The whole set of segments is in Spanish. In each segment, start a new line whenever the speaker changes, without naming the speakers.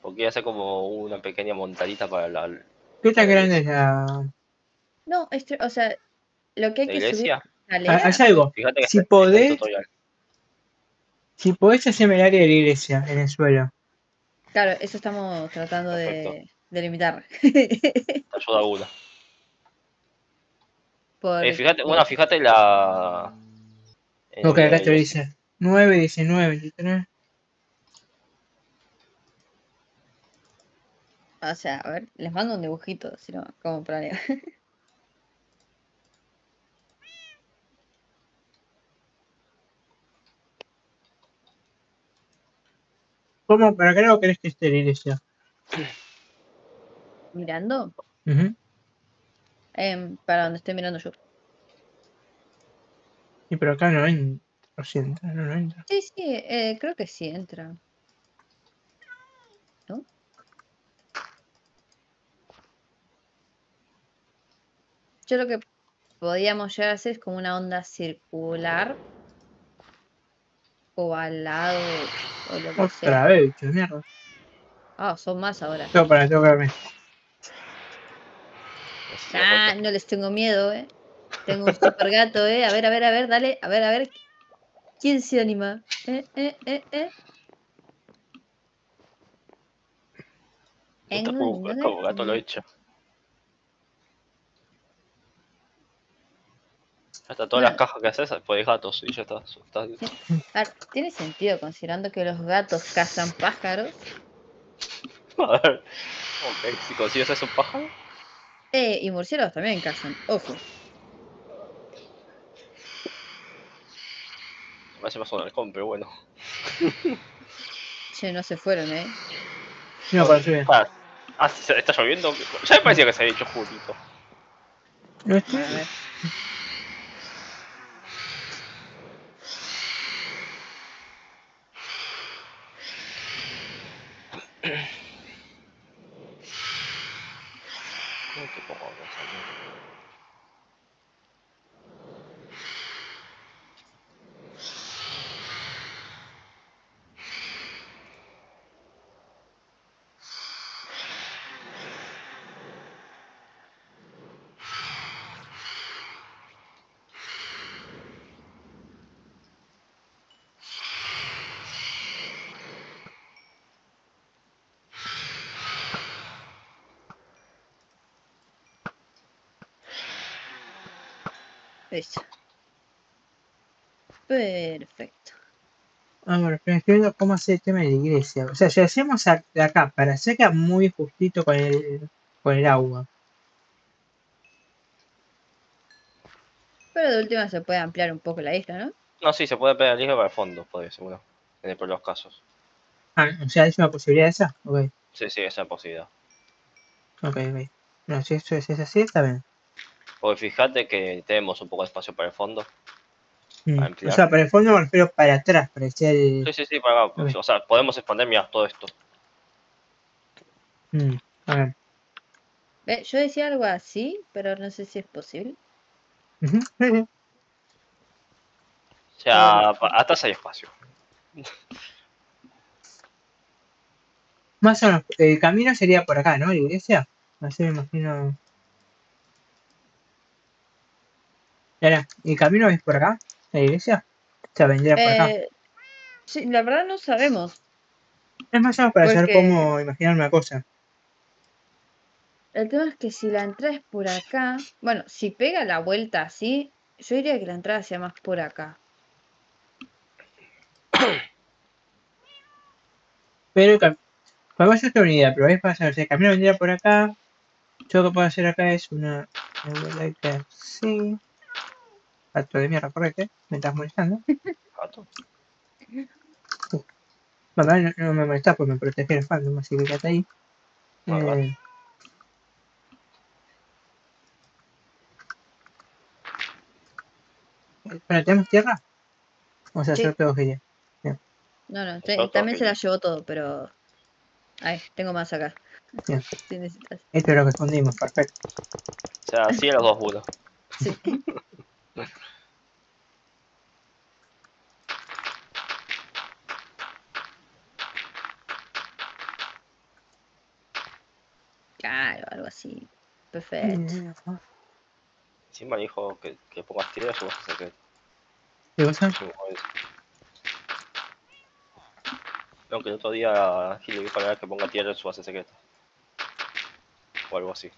Porque iba a ser como una pequeña montañita para
¿Qué tan
para
grande es la...?
No, o sea, lo que hay
la
que subir
iglesia.
Haz
escalera.
algo.
Fíjate que
Si
está el
podés,
tutorial.
si podés hacerme el área de la iglesia en el suelo.
Claro, eso estamos tratando
Perfecto.
de limitar.
Te ayuda una.
Porque,
Fíjate, bueno, fíjate la en el
Ok,
video de
acá
la
te lo
iglesia.
dice. 9, 19, 23.
o sea, a ver, les mando un dibujito, si no, como planeo.
¿Cómo? ¿Para qué lado querés que esté la iglesia?
Mirando,
Ujú.
para donde estoy mirando yo.
Y pero acá no entra. Lo siento, no entra.
Sí, sí, creo que sí entra, ¿no? Yo lo que podíamos llegar a hacer es como una onda circular o al lado o lo que sea.
Otra vez, bicho, mierda.
Ah, son más ahora.
Tengo que verme.
No sé si lo
Ah,
encuentro.
no les tengo miedo, ¿eh? Tengo un super gato, ¿eh? A ver, dale. A ver. ¿Quién se anima? Eh.
Esto como gato lo he hecho. Hasta todas las
Bueno,
cajas que haces podés gatos y ya está.
sí. A ver, tiene sentido considerando que los gatos cazan pájaros.
A ver. Ok, si consigues eso un pájaro.
Y murciélagos también cazan. Ojo.
Me parece más un halcón, pero bueno.
Che, no se fueron, ¿eh?
No, para subir.
Está lloviendo. Ya me parecía que se había hecho Julito.
No
Bueno, a
estoy.
ver.
¿Cómo te pongo acá esa mierda?
Listo. Perfecto.
A ver, pero estoy viendo cómo hacer el tema de la iglesia. O sea, si hacemos de acá para cerca muy justito con el agua.
Pero de última se puede ampliar un poco la isla, ¿no?
No, sí, se puede pegar el hijo para el fondo, podría ser uno. En el peor de los casos.
Ah, o sea, es una posibilidad esa. Ok,
Sí, sí, esa es la posibilidad.
ok. No, si eso es así, está bien.
Porque fíjate que tenemos un poco de espacio para el fondo, para
O
ampliar.
sea, para el fondo me refiero para atrás, para que sea el.
Sí, sí, sí, para,
Ok.
o sea, podemos expandir, mira, todo esto.
A ver.
Yo decía algo así, pero no sé si es posible.
Ujú, sí, sí.
O sea,
Perfecto.
atrás hay espacio.
Más o menos, el camino sería por acá, ¿no? La iglesia. Así me imagino. Ahora, ¿el camino es por acá? ¿La iglesia? O sea, vendría por acá.
Eh, sí, la verdad no sabemos,
Es más o menos para saber
porque
cómo imaginarme una cosa.
el tema es que si la entrada es por acá, bueno, si pega la vuelta así, yo diría que la entrada sea más por acá.
Pero podemos hacer una idea, pero es para saber si el camino vendría por acá. Yo lo que puedo hacer acá es una. Me vuelta así. Pato de mierda, correte. Me estás molestando.
Gato.
Mamá, no me molestas porque me protege el fandom, así que quédate ahí.
Bueno, gato.
Eh, ¿Pero tenemos tierra? Vamos a hacer
Sí,
pedofilia. Bien,
no,
Yo todo
también se la
genial.
llevó todo, pero... Ay, tengo más acá,
bien.
si necesitas.
Esto es lo que escondimos, perfecto.
O sea, sí a los dos uno.
Sí. Claro, algo así. Perfecto.
Encima dijo que pongas tierra y vas a secreto.
¿Qué cosa?
No, que el otro día Gil le dijo a la que ponga tierra en su base secreta. O algo así.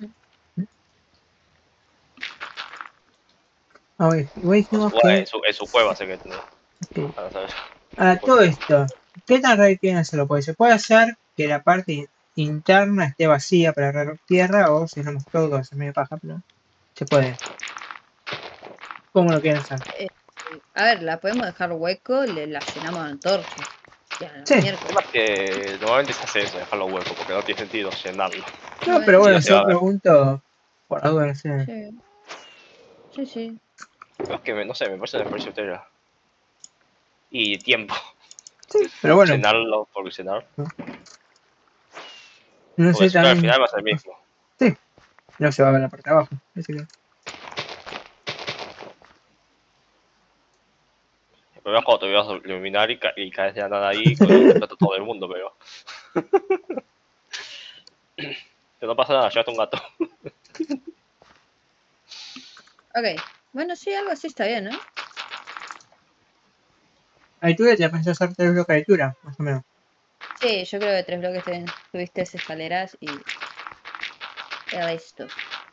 Ah, igual dijimos que...
En su cueva secreta, ¿no?
Sí.
Para saber.
Ahora, todo esto, ¿qué tan raro quieren hacerlo? Porque se puede hacer que la parte interna esté vacía para agarrar tierra o si no todo es medio paja, pero se puede. ¿Cómo lo quieren hacer?
A ver, la podemos dejar hueco, la llenamos de antorchas. Ya, la
Sí,
El
miércoles.
tema es que normalmente se hace eso, dejarlo hueco, porque no tiene sentido llenarlo.
no, pero
Bueno,
bueno,
Sí, se va
yo
a ver.
pregunto por la duda, no sé.
sí, sí, sí.
Pero es que, no sé, me parece un desperdicio de tierra. Y tiempo.
Pero bueno,
Llenarlo por llenar.
no
Porque
sé
siempre al
también.
final va a ser el mismo.
Sí, no se va a ver la parte de abajo. Así que,
El problema es cuando te vas a iluminar y caes de la nada ahí con explota todo el mundo, pero. Que no pasa nada, llévate un gato.
Ok. Bueno, sí, algo así está bien, ¿no?
altura te pensás hacer 3 bloques de altura, más o menos.
Sí, yo creo que 3 bloques está bien. Tuviste escaleras y el resto.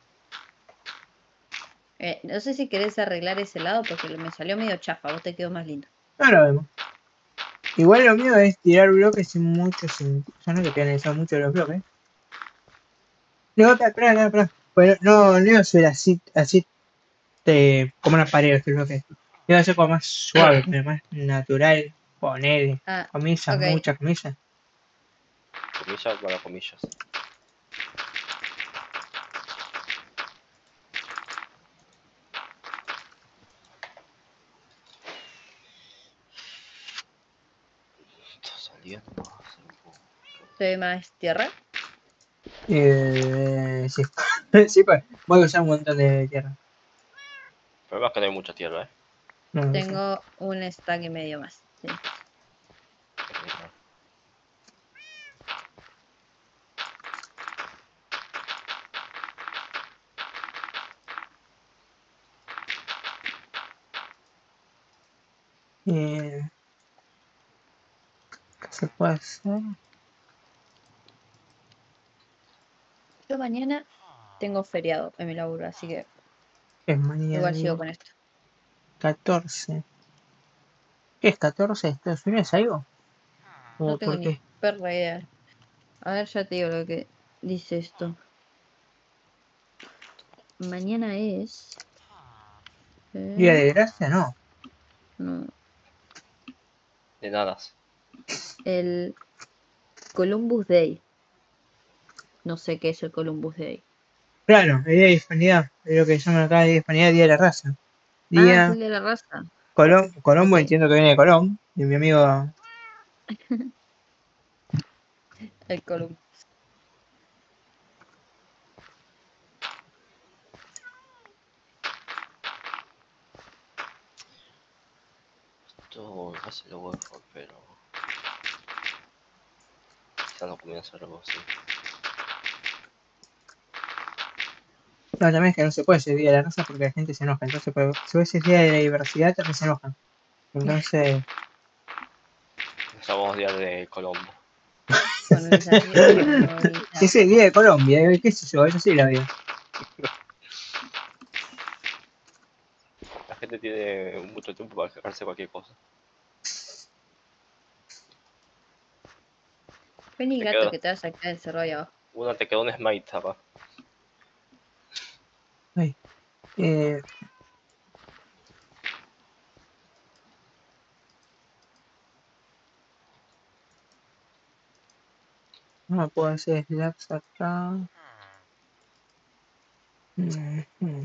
No sé si querés arreglar ese lado porque me salió medio chafa. Vos te quedó más lindo.
Ahora vemos. Igual lo mío es tirar bloques sin mucho sentido. Ya no te penalizan mucho los bloques. No, espera. Pues no iba a ser así como una pared este bloque. Iba a ser como más suave, como más natural. Poner
Ah,
comillas,
ok.
muchas comillas.
Comillas para comillas. Está saliendo.
¿Se ve más tierra?
Sí. Sí, pues voy a usar un montón de tierra.
El problema es que no hay mucha tierra,
No, no sé.
Tengo un stack y medio más. Sí.
¿Qué se puede hacer?
Yo mañana tengo feriado en mi laburo, así que
Es mañana,
igual sigo
digo.
con esto.
14. ¿Qué es 14 de Estados Unidos, algo?
No
¿O
tengo
por
ni
qué?
perra idea. A ver, ya te digo lo que dice esto. Mañana es...
Día
eh,
de gracia, no.
no,
De nada.
el Columbus Day. No sé qué es el Columbus Day.
Claro, el día de hispanidad. Es lo que llaman acá día de hispanidad, día de la raza.
Ah, es
Día
el de la raza.
Colombo,
Ok,
entiendo que viene de Colón. Y mi amigo.
el Columbus.
Esto va a ser lo huevo, pero. Quizá no comienza algo así.
No, también es que no se puede ese día de la raza porque la gente se enoja. Entonces, pues, si ese día de la diversidad, también se enojan. Entonces,
Estamos días de Colombo.
Colonización, colonización.
ese día de Colombia, ¿qué sé yo? Eso sí la vida.
La gente tiene mucho tiempo para quejarse de cualquier cosa.
Vení,
Te
gato,
queda,
que te vas a sacar el cerro ahí abajo.
te quedó un smite acá.
Ay, eh, no puedo hacer slaps acá. Mm.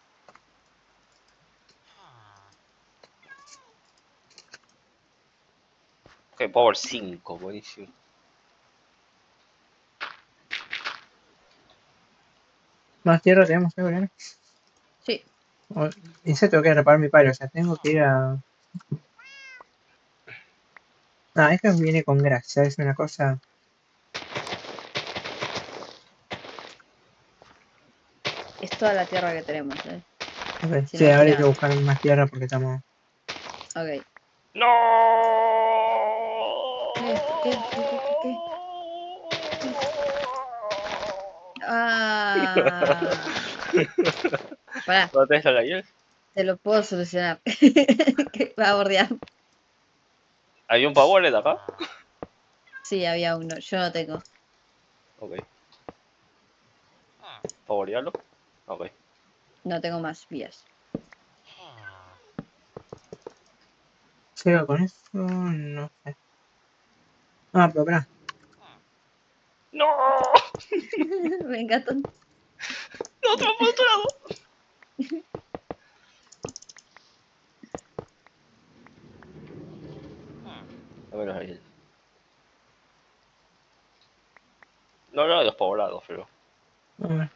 Ok, Power 5, buenísimo.
Más tierra tenemos que ver.
Sí,
Y se tengo que reparar mi palo, o sea, tengo que ir a. Ah, esto viene con grasa, es una cosa.
es toda la tierra que tenemos,
Ok,
Si
sí,
no,
ahora hay
mira.
que buscar más tierra porque estamos...
Ok.
¡No!
¿Qué? Ah. Pará,
¿No tenés la gallina?
te lo puedo solucionar. Que va a bordear.
¿Hay un power acá?
Sí, había uno. Yo no tengo.
Ok. ¿Favorearlo? Ok.
No tengo más vías.
¿Sigo con eso? No sé. Ah, pero pará.
¡No!
Venga, tonto.
¡No, te lo por otro lado! A ver, ahí. No, no, los poblados, pero...
A ver.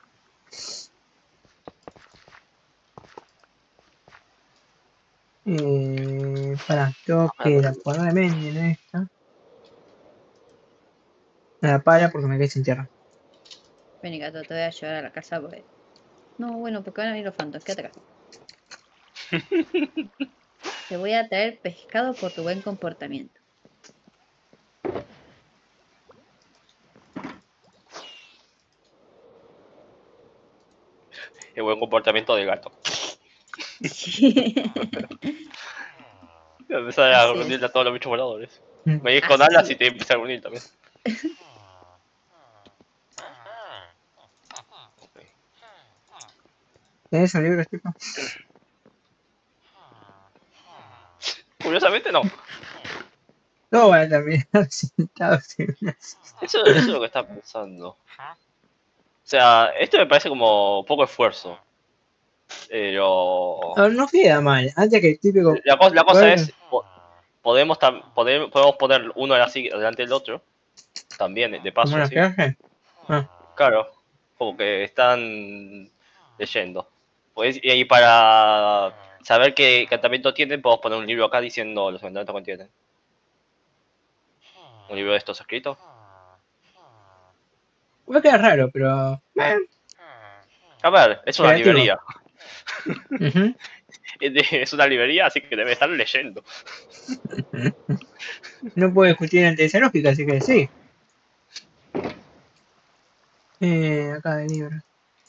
Pará, tengo que acordarme en esta. La pala porque me quedé sin tierra.
Vení, gato, te voy a llevar a la casa porque. No, bueno, porque van a venir los fantasmas. Quédate acá. Te voy a traer pescado por tu buen comportamiento.
El buen comportamiento del gato.
Sí.
Me empezar a
Así
reunir
es.
a todos los bichos voladores.
Mm.
Me di con
Así
alas y
es.
te empecé a reunir también. Ok.
¿Tenés esos libros, tipo?
Curiosamente no.
No van a terminar sentados en una silla.
Eso es lo que estaba pensando. O sea, esto me parece como poco esfuerzo. Pero...
No, no queda mal. Antes que el típico.
La cosa
Bueno,
es... podemos poner uno así delante del otro. También, de
como
paso,
una
así.
clase. Ah,
Claro. Como que están leyendo. Pues, y para saber qué encantamiento tienen, podemos poner un libro acá diciendo los encantamientos que tienen. Un libro de estos escritos.
va a quedar raro, pero.
A ver, es una
Creativo.
librería.
Ujú.
Es una librería, así que debe estar leyendo.
No puedo discutir ante esa lógica, así que sí. Acá de libro.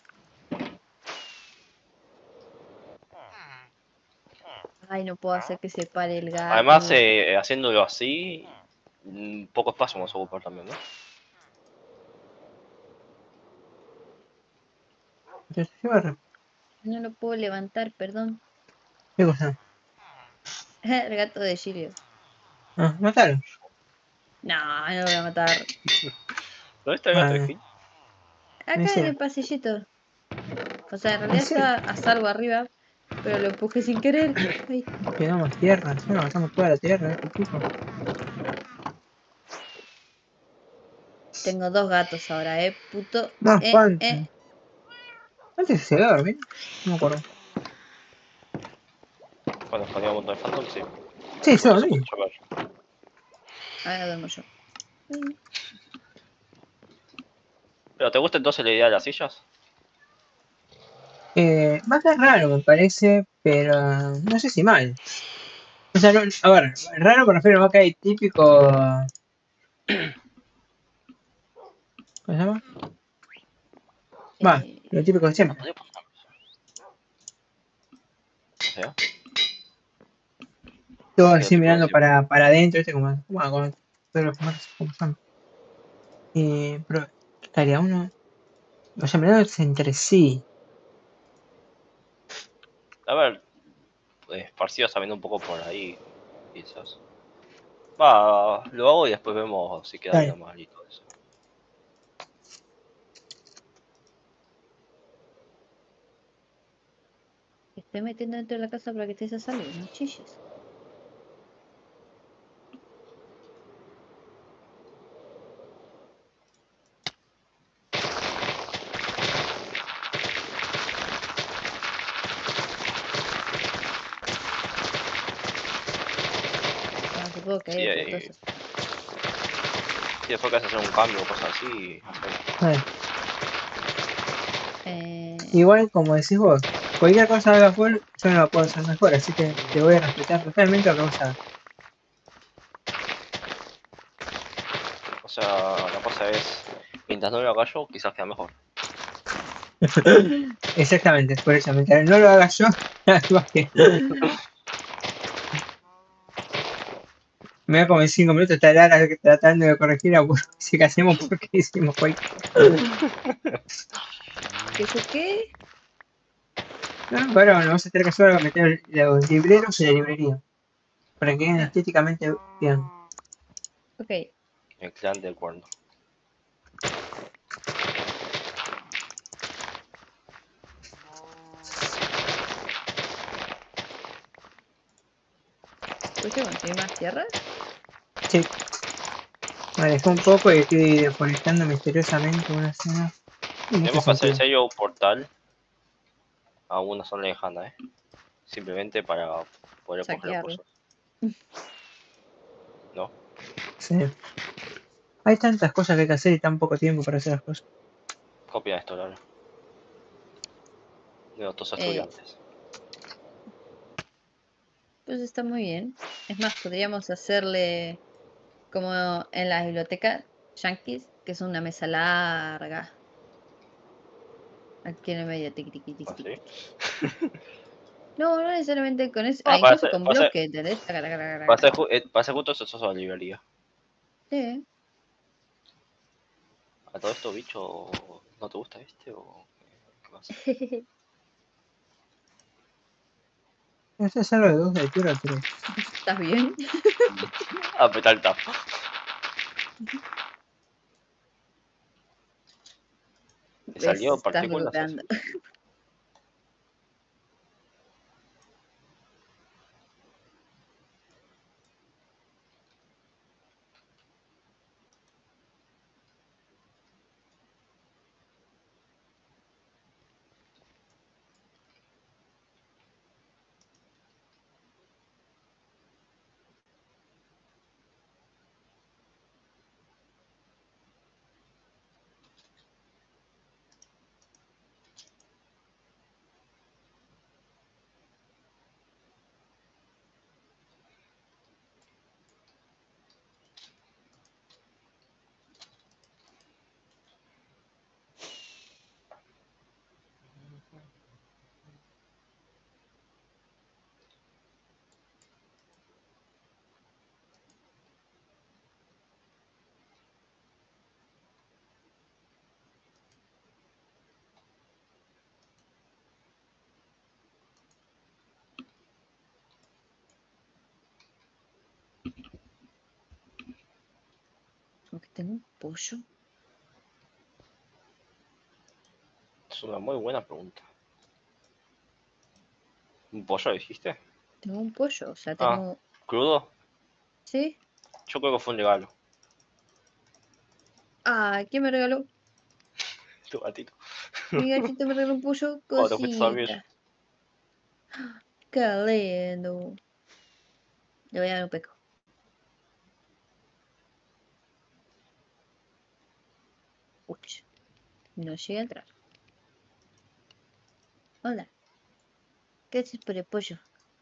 Ay, no puedo hacer que se pare el
Además,
gato.
haciéndolo así, poco espacio vamos a ocupar también, ¿no?
Entonces, ¿qué va a re-
No lo puedo levantar, perdón.
¿Qué cosa?
El gato de Girio.
Ah, mataron.
No, no lo voy a matar.
¿Dónde está el gato de
Ah,
Gil?
Acá en
encima.
el pasillito. O sea, en realidad
Encima.
está a salvo arriba, pero lo empujé sin querer. Ay,
Quedamos tierra. Encima matamos toda la tierra de este tipo.
tengo dos gatos ahora, puto.
Más cuánto.
Eh.
Antes se iba a dormir. No me acuerdo.
Cuando poníamos un montón de Phantom, sí.
Sí, yo
Bueno, eso
dormí.
puedo ver.
Ahora duermo yo. Ay,
¿Pero te gusta entonces la idea de las sillas?
Va a quedar raro, me parece, pero no sé si mal. O sea, no, a ver, raro me refiero a va a caer típico. ¿Cómo se llama? Va,
eh,
lo típico de
No
siempre.
podía poner. O sea,
Todo
¿qué
así
tipo de
mirando
tipo?
para adentro, ¿viste? Como, bueno, como todos los formatos como son. Pero, ¿qué estaría uno? O sea, mirando entre sí.
A ver, esparcidos también un poco por ahí, quizás. Va, lo hago y después vemos si queda
Dale.
bien mal y todo eso.
te estoy metiendo dentro de la casa para que estés a salvo, no chilles. No te puedo
Sí,
caer, pelotoso.
después que haces hacer un cambio o cosas así.
Dale. igual como decís vos, cualquier cosa haga full, yo no la puedo hacer mejor, así que te voy a respetar totalmente lo que vos hagas.
O sea, la cosa es, mientras no lo haga yo, quizás queda mejor.
Exactamente, por eso, mientras no lo haga yo, va que me da como en 5 minutos estar Lara tratando de corregir a vos, si que hacemos porque hicimos cualquier.
¿Qué yo qué?
No, pero bueno, vamos a tener que solo meter los libreros en la librería, para que queden estéticamente bien.
Ok.
El clan del cuerno.
¿Pudiste conseguir más tierra?
Sí, me alejé un poco y estoy deforestando misteriosamente una zona. No mucho
Tenemos que hacer
sentido.
sello portal a una zona lejana, simplemente para poder coger las
Saquearlo.
cosas. ¿No?
Sí. Hay tantas cosas que hay que hacer y tan poco tiempo para hacer las cosas.
Copia esto, Lara. De otros
Eh,
estudiantes.
pues está muy bien. Es más, podríamos hacerle como en la biblioteca Yankees, que es una mesa larga. Aquí en el medio, tiqui, tiqui, tiqui, tiqui,
¿Así?
tiqui. No, no necesariamente con eso.
Ah,
Ah, incluso con bloques, ¿entendés? Taca, taca, taca, taca, taca.
para hacer justo eso a la librería.
Sí.
¿A todo esto, bicho, no te gusta este o qué pasa?
Eso es algo de 2 de altura o 3.
¿Estás bien?
Apretar el tap. ¿Te
¿Ves?
salió
Estás
partículas
dropeando.
así?
Aunque tengo un pollo.
Es una muy buena pregunta. ¿Un pollo dijiste?
Tengo un pollo. O sea,
Ah,
tengo.
¿crudo?
¿Sí?
Yo creo que fue un regalo.
Ah, ¿quién me regaló?
Tu gatito.
Mi gatito me regaló un pollo.
Cuando te fuiste a dormir.
Cosita. Qué lindo. Le voy a dar un peco. Uch. No llega a entrar. Hola. ¿Qué haces por el pollo?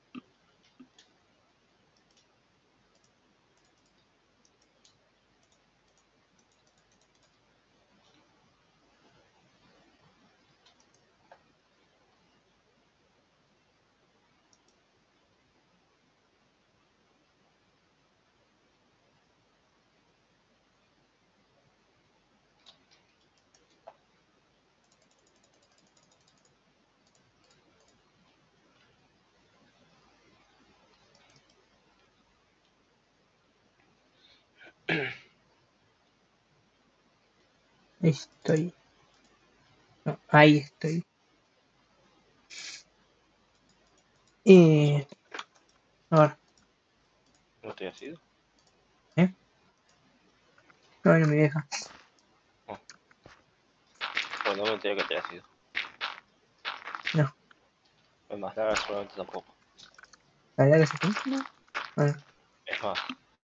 Ahí estoy. No, ahí estoy. A ver,
¿No te has ido?
¿eh? No, no me deja.
Bueno, no me enteré que te has ido.
No,
Es más, Lara seguramente tampoco.
¿la verdad que se fue?
No.
Bueno,
Es más,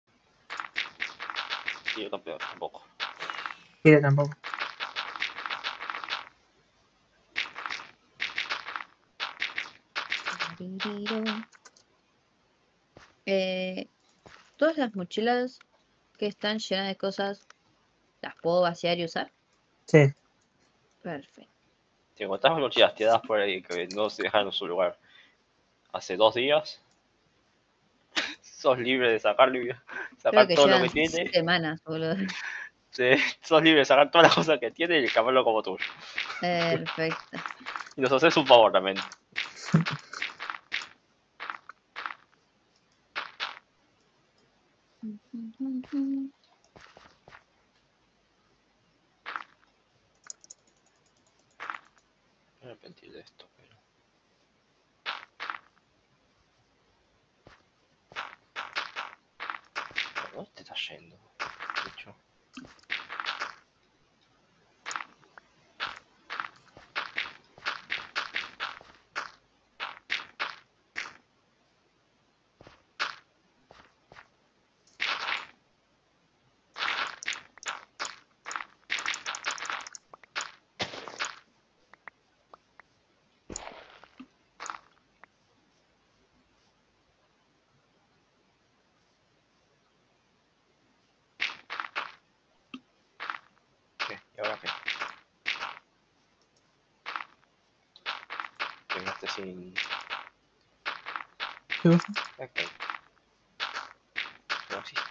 y yo tampoco.
quiero tampoco.
Todas las mochilas que están llenas de cosas, ¿las puedo vaciar y usar?
Sí.
Perfecto.
Si encontrás mochilas tiradas por ahí que no se dejaron en su lugar hace 2 días, sos libre de
Creo
sacar
que
todo lo
llevan
que tiene.
semanas, boludo.
Sí, sos libre de sacar todas las cosas que tiene y cambiarlo como tuyo.
Perfecto.
Y nos haces un favor también. Me arrepentí de esto, pero. ¿A dónde te estás yendo? Bicho. ¿Qué? ¿Y ahora qué? Llegaste sin.
¿Qué cosa?
Ok. No existe.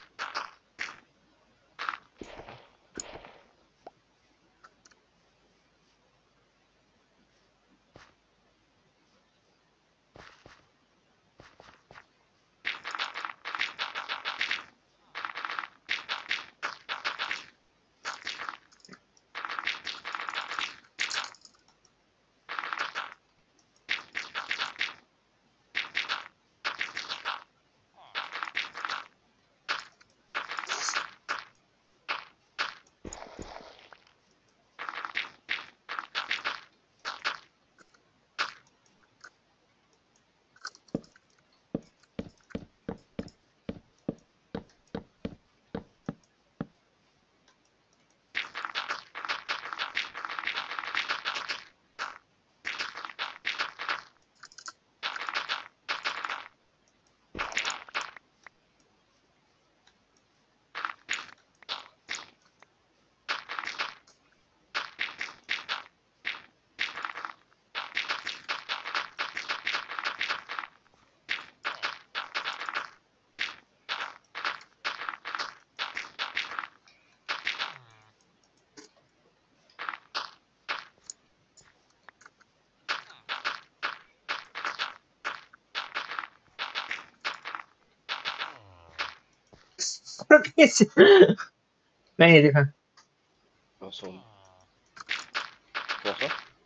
¿Pero qué es? Vení, Tifa.
¿Qué pasó?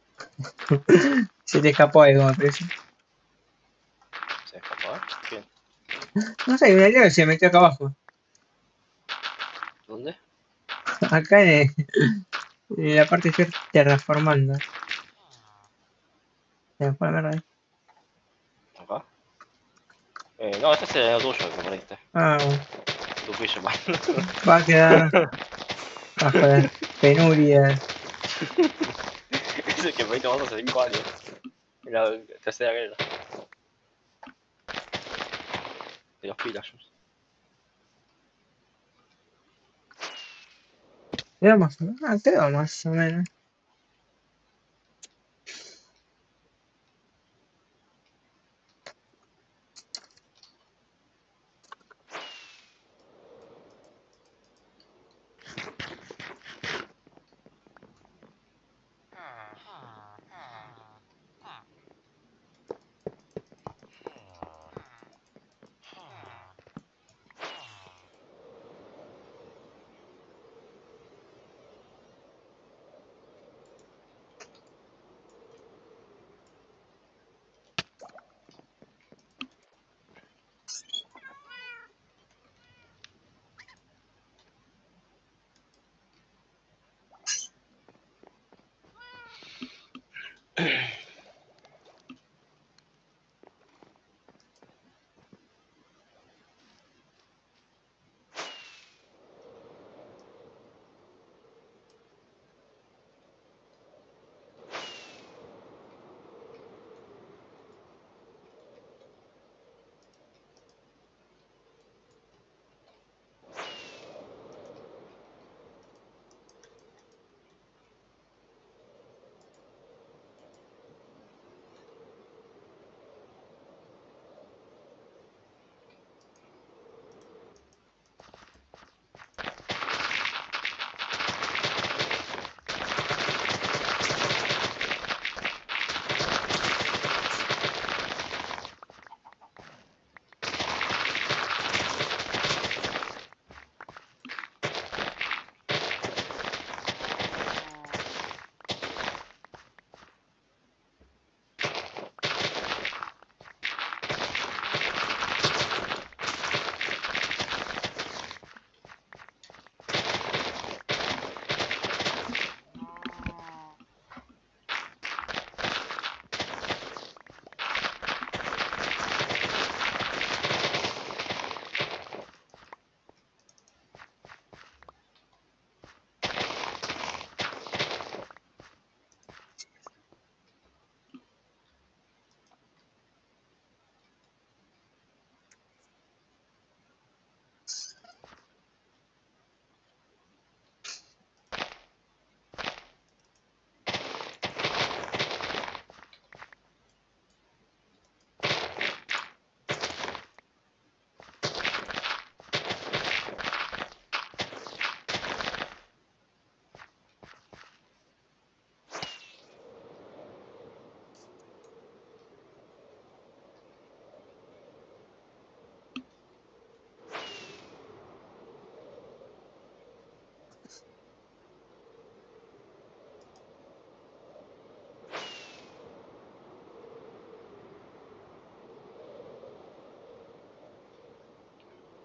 Se te escapó ahí como preso.
¿Se escapó? ¿Quién?
No sé, un alien se metió acá abajo.
¿Dónde?
Acá en la parte que estoy terraformando. Se me fue la mierda ahí.
¿Acá? No, este es el tuyo que moriste.
Ah, bueno.
Tu pillo, man.
Va a quedar bajo las penurias.
Es el que moriste vos hace 5 años. En la tercera guerra. De los Pillagers.
Quedó más o menos.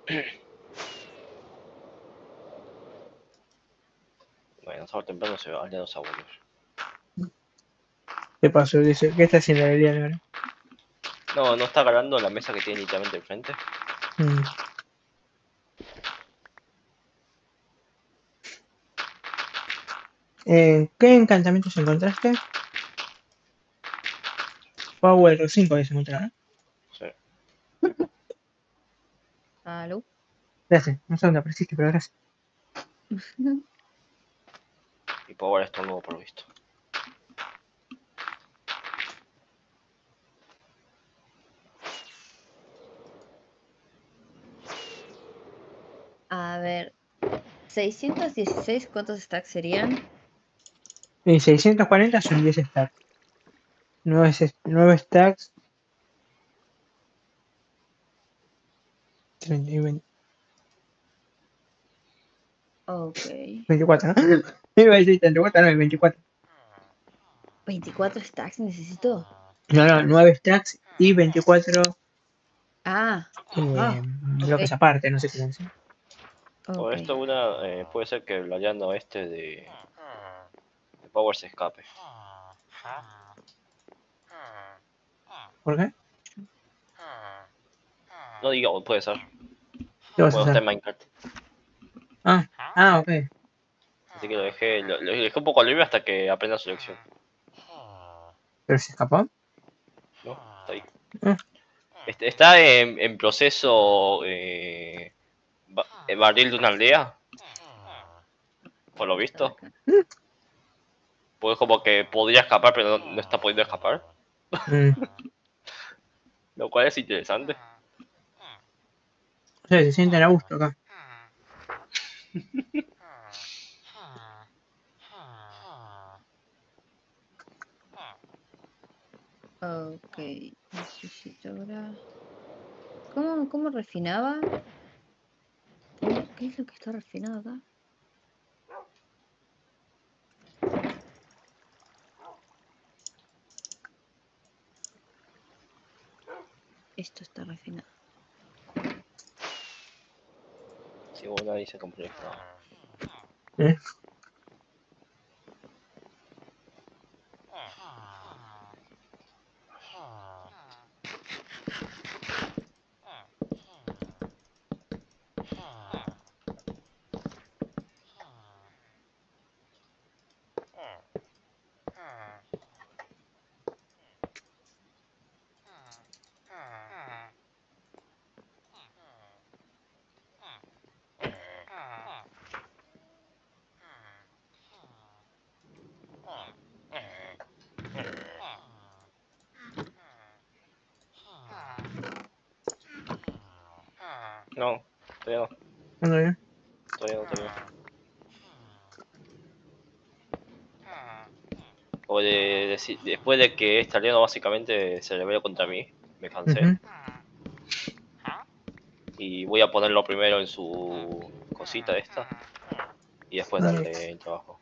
Bueno, tarde o temprano se va a los abuelos.
¿Qué pasó? Dice, ¿qué está haciendo Eliana ahora?
No, no está agarrando la mesa que tiene literalmente enfrente.
Mm. ¿Qué encantamientos encontraste? Power 5 habéis encontrado, ¿no?
Sí.
¿Aló?
Gracias, no sé dónde apareciste, pero gracias.
Y Power es todo nuevo por lo visto.
A ver, 616, ¿cuántos stacks serían?
Y 640 son 10 stacks. 9 stacks. 30 y 20,
Ok.
24, ¿no? Iba a decir 34, no, 24.
24 stacks necesito.
No, 9 stacks y 24
Ah,
bloques
ok.
aparte, no sé qué decir.
Por
Ok.
esto puede ser que el aliado este de Power se escape.
¿Por qué?
No digo, puede ser.
¿Qué vas a
Bueno, está
hacer?
en Minecraft.
Ok.
Así que lo dejé un poco libre hasta que aprenda su lección.
¿Pero se escapó?
¿No? Está ahí.
Ah,
Está en proceso barril de una aldea, por lo
Estar
visto.
acá.
Pues como que podría escapar, pero no está pudiendo escapar.
mm.
Lo cual es interesante.
O sea, se sienten a gusto acá.
Ok. Necesito ahora. ¿Cómo refinaba? ¿Qué es lo que está refinado acá? Esto está refinado.
Si uno dice complejo.
¿Eh?
No, todavía no,
¿Anda bien?
todavía no. O después de que este aliado básicamente se rebeló contra mí, me cansé.
Ujú.
Y voy a ponerlo primero en su cosita esta. Y después
Anda bien.
darle el trabajo.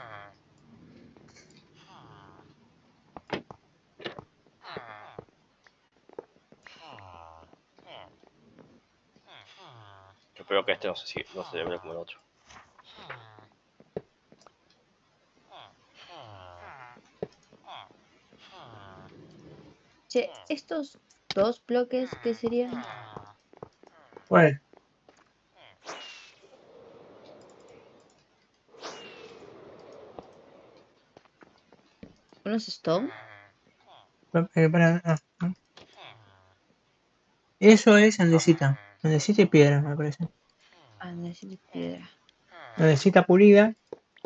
Espero que este no se revele como el otro.
Che, estos dos bloques, ¿qué serían?
Bueno,
¿Unos stone?
ah. Eso es andesita. Andesita y piedra, me parece.
Ah, necesito piedra.
Andesita pulida.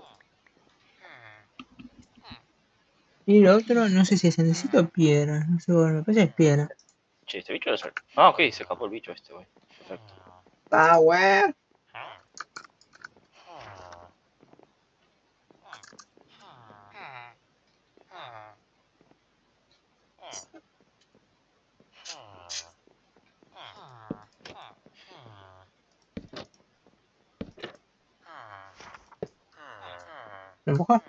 Y lo otro, no sé si es andesita o piedra. No sé, bueno, me parece que es piedra.
Che, este bicho es. Ah, ok, se escapó el bicho este, güey. Perfecto.
Power. ¿Me empuja?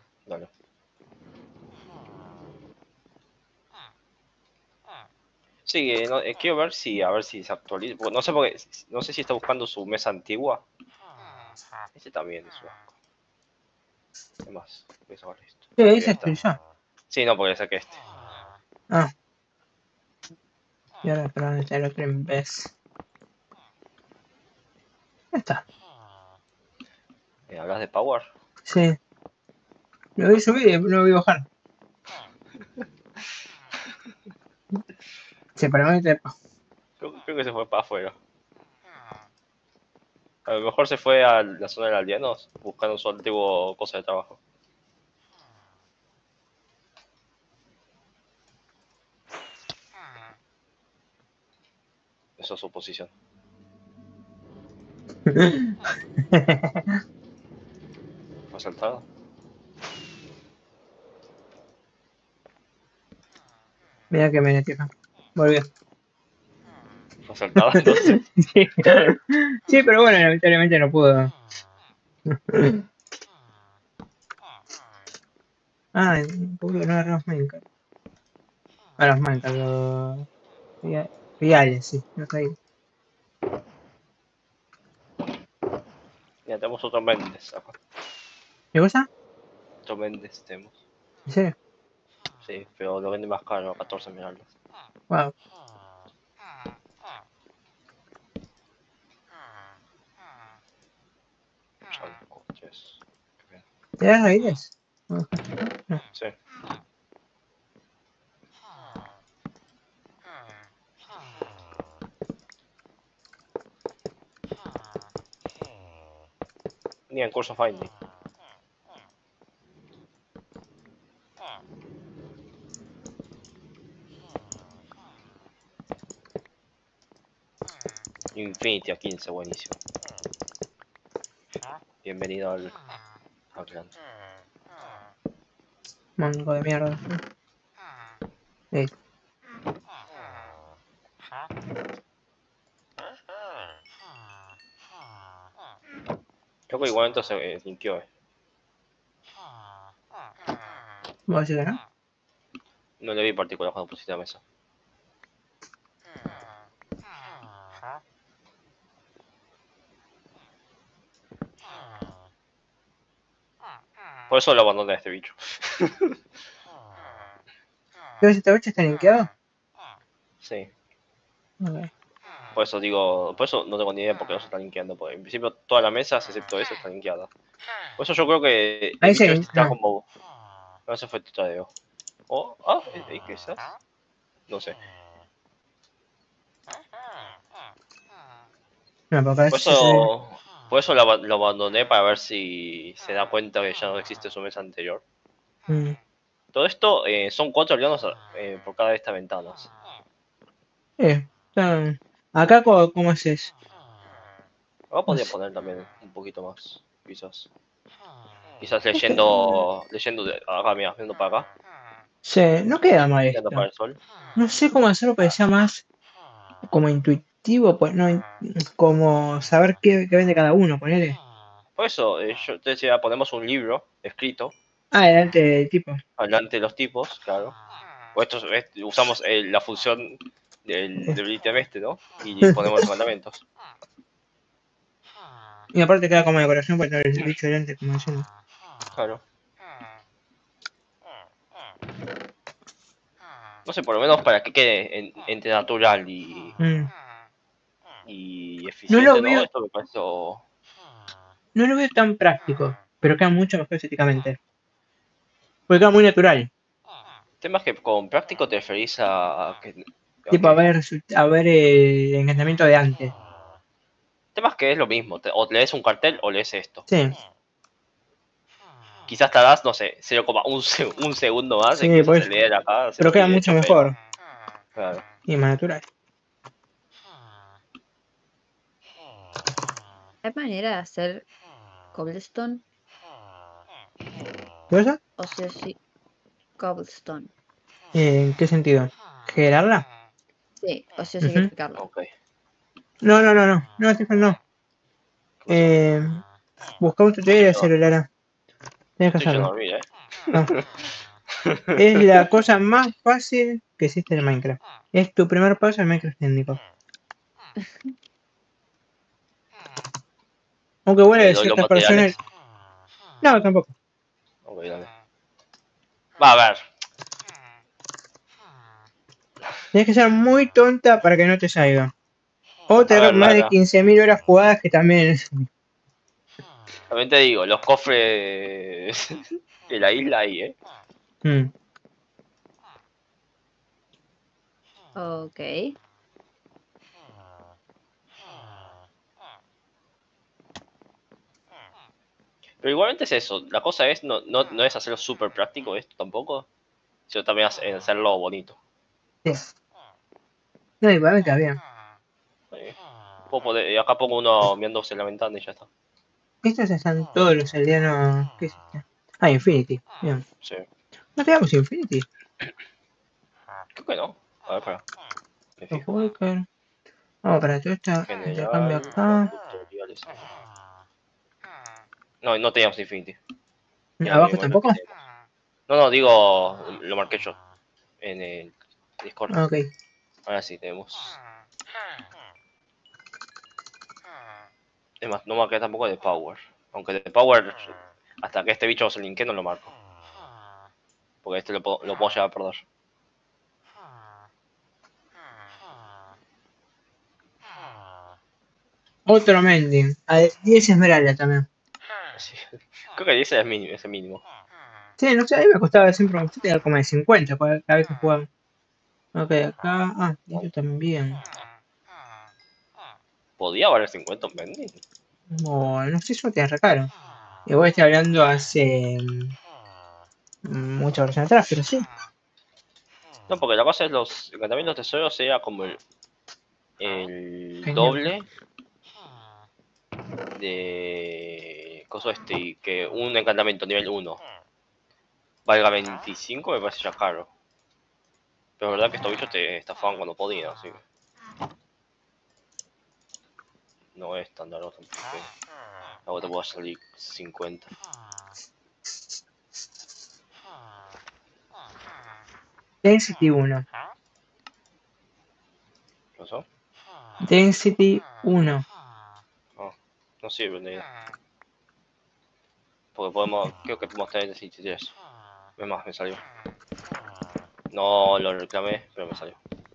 Dale. Sí, quiero ver si, a ver si se actualiza. No sé porque, no sé si está buscando su mesa antigua. Este también es un asco. ¿Qué más? Voy a sacar esto.
Sí, ahí
Ok,
se
está.
actualizó.
Sí, no, porque saqué este.
Ah. Y ahora, pero ¿dónde está el otro en vez? Ya está.
¿Hablas de Power?
Sí. Lo voy a subir y lo voy a bajar. Sí, para mí te...
Creo que se fue para afuera. A lo mejor se fue a la zona de aldeanos buscando su antiguo cosa de trabajo. Eso es su posición. ¿Fue asaltado?
Mira que me notifica. Volvió.
¿Fue asaltado entonces?
Sí. Sí, pero bueno, lamentablemente no pudo. Ah, no agarramos Minecraft. A los Minecraft, los reales, sí, no sé.
Mira, tenemos otro Méndez acá.
¿Qué cosa?
Otro Méndez tenemos.
¿En serio?
Sí, pero lo vende más caro, 14 esmeraldas.
Wow.
Son coches. Qué bien.
¿Te das raíces? No.
Sí. Ni en curso finding. Infinity a 15, buenísimo. Bienvenido al clan.
Mongo de mierda. Sí.
Creo que igualmente se linkeó,
¿Vos decís que no?
No le vi particular cuando pusiste la mesa. Por eso lo abandoné a este bicho.
¿Qué ves este 8 está linkeado?
Sí.
Ok.
Por eso digo, por eso no tengo ni idea por qué no se está linkeando. Porque en principio toda la mesa, excepto esa, está linkeada. Por eso yo creo que el
Ahí
bicho
se...
este está
Ah,
como... No, se fue tutadeo. Oh, ah, quizás. No sé.
no, porque a
Por
veces se...
eso, por eso lo abandoné para ver si se da cuenta que ya no existe su mesa anterior.
Mm.
Todo esto son 4 aldeanos por cada de estas ventanas.
Acá, ¿cómo haces?
Ahora
No
podría
sé.
poner también un poquito más, quizás. Quizás leyendo de acá, mira, viendo para acá,
No queda mal
mirando para
esto.
el sol.
No sé cómo hacerlo para que sea más como intuitivo, pues no, como saber qué vende cada uno, ponele.
Por eso, yo te decía, ponemos un libro escrito,
Ah, adelante del tipo.
hablante de los tipos, claro. O esto, usamos la función del ítem este, ¿no? Y ponemos los mandamientos.
Y aparte queda como decoración para tener el bicho delante, como diciendo.
Claro. No sé, por lo menos para que quede entre natural
Mm.
y
No lo
eficiente, ¿no?
veo,
Esto me parece...
no lo veo tan práctico, pero queda mucho mejor estéticamente. Porque queda muy natural.
El tema es que con práctico te referís a que...
Tipo, a ver el encantamiento de antes.
El tema es que es lo mismo, o lees un cartel o lees esto.
Sí,
Quizás tardas, no sé, 0,1 segundo más en
sí,
quizás
pues.
en leer acá,
Pero
y
queda
de
mucho
hecho, pero...
mejor
Claro.
y más natural.
¿Hay manera de hacer cobblestone?
¿Qué cosa?
O sea, sí, cobblestone.
¿En qué sentido? ¿Generarla?
Sí, o sea,
Ujú.
significarlo.
Ok.
No, Stefan, no.
¿Qué pasó?
Busca un tutorial y
Yo
hacerlo, Lara.
me
Tienes que
estoy yendo a
hacerlo.
dormir,
No. Es la cosa más fácil que existe en Minecraft. Es tu primer paso en Minecraft técnico. Aunque bueno,
Le
de
doy los
ciertas personas...
materiales.
No, tampoco.
Ok, dale. Va a ver.
Tienes que ser muy tonta para que no te salga. O
A
tener
ver,
más de 15.000 horas jugadas que también...
también te digo, los cofres de la isla ahí,
Mm.
Ok.
Pero igualmente es eso. La cosa es, no es hacerlo súper práctico esto tampoco, sino también hacerlo bonito.
Sí. No, igual me está bien.
Acá pongo uno mirándose en la ventana y ya está.
Estos están todos los aldeanos... ¿Qué es este? Ah, Infinity. Bien.
Sí.
¿No teníamos Infinity?
Creo que no. A ver, espera. Me
Los
fijo.
Walker. Vamos para todo esto. Intercambio
General,
acá.
tutoriales. No, no teníamos Infinity. Mira,
¿Abajo
bueno, aquí
tampoco?
tenemos. No, digo, lo marqué yo en el Discord.
Ok.
Ahora sí tenemos. Es más, no marqué tampoco de Power. Aunque de Power, hasta que este bicho se linke no lo marco. Porque este lo puedo llevar a perder.
Otro mending. A 10 esmeraldas también.
Sí. Creo que 10 es el mínimo.
Sí, no sé, a mí me costaba siempre como de 50 cada vez que jugaba. Ok, acá. Ah, y esto también.
¿Podía valer 50 un vending?
Bueno, no sé, eso te re caro. Igual estoy hablando hace muchas horas atrás, pero sí.
No, porque la cosa es los encantamientos tesoros era como el
Genial.
doble de coso este y que un encantamiento nivel 1 valga 25 me parece ya caro. Pero es verdad que estos bichos te estafaban cuando podían, así que no es tan largo tampoco. Luego te puedo salir 50.
Density 1.
¿Qué pasó?
Density 1.
No, no sirve de idea. Porque podemos, creo que podemos tener 63. Es más, me salió. No lo reclamé, pero me salió.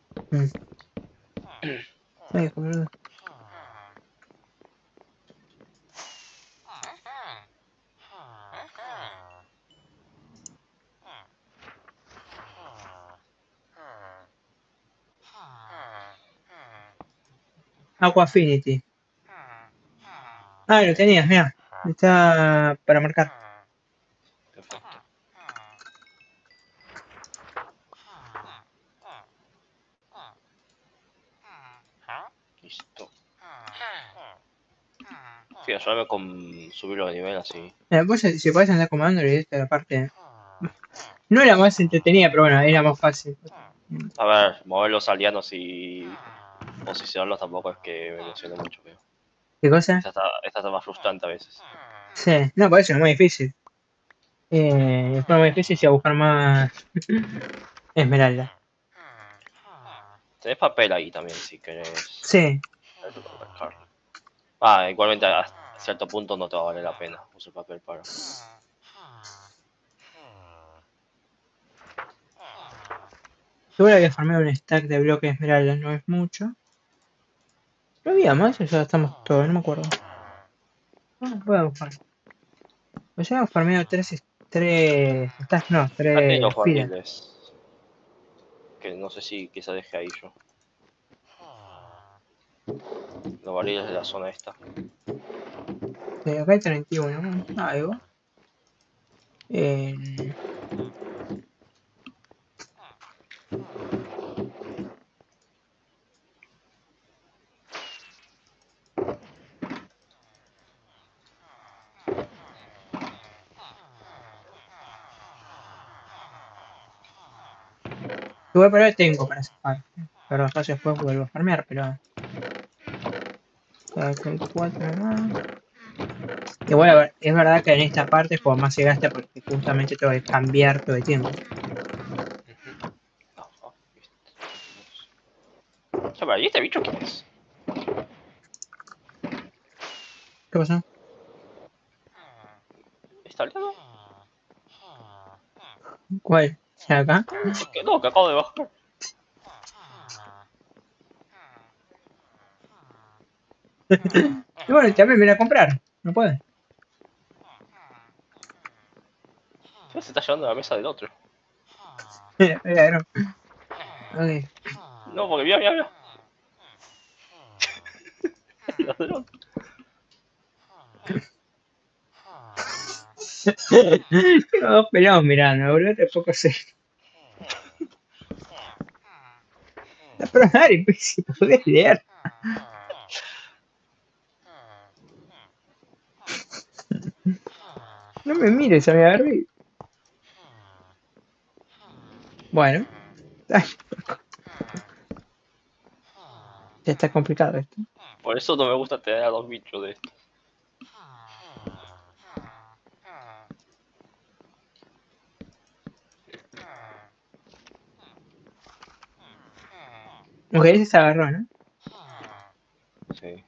Ay, boludo. Aqua Affinity. Ah, lo tenías, mira. Está para marcar.
Perfecto. Listo. Sí, ayúdame con subirlo de nivel así.
Mira, pues si podés andar comando y esta la parte. No era más entretenida, pero bueno, era más fácil.
A ver, mover los aldeanos y posicionarlos tampoco es que me emocione mucho, pero
¿Qué cosa?
esta está más frustrante a veces.
Sí, no, por eso es muy difícil. Después muy difícil si a buscar más esmeralda.
Tenés papel ahí también si querés.
Sí,
Igualmente a cierto punto no te va a valer la pena usar papel para.
seguro que farmear un stack de bloques esmeralda no es mucho. ¿No había más o ya estamos todos? No me acuerdo. Voy a buscar. Pues ya hemos farmeado tres stacks, no,
Fíjate los
3 filas.
barriles. Que no sé si quizá deje ahí yo. Los barriles de la zona esta.
Acá hay 31, algo. Igual por ahora tengo para zafar. Pero después vuelvo a farmear, pero... Acá hay 4 más. Igual a ver, es verdad que en esta parte es como más se gasta porque justamente tengo que cambiar todo el tiempo.
Ya, pero ¿y este bicho quién es?
¿Qué pasó?
¿Está aliado?
¿Cuál? ¿Acá?
Que no, que acabo de bajar.
Y bueno, también viene a comprar. No puede.
Se está llevando a la mesa del otro.
Mira, no. Ok.
No, porque mira. Los del otro.
Tengo dos pelados mirando, boludo. Tampoco sé. Pero dale, pues, si podés leer. No me mires a mi arriba. Bueno. Ay, ya está complicado esto.
Por eso no me gusta tener a dos bichos de estos.
Ok, ese se agarró, ¿no?
Sí.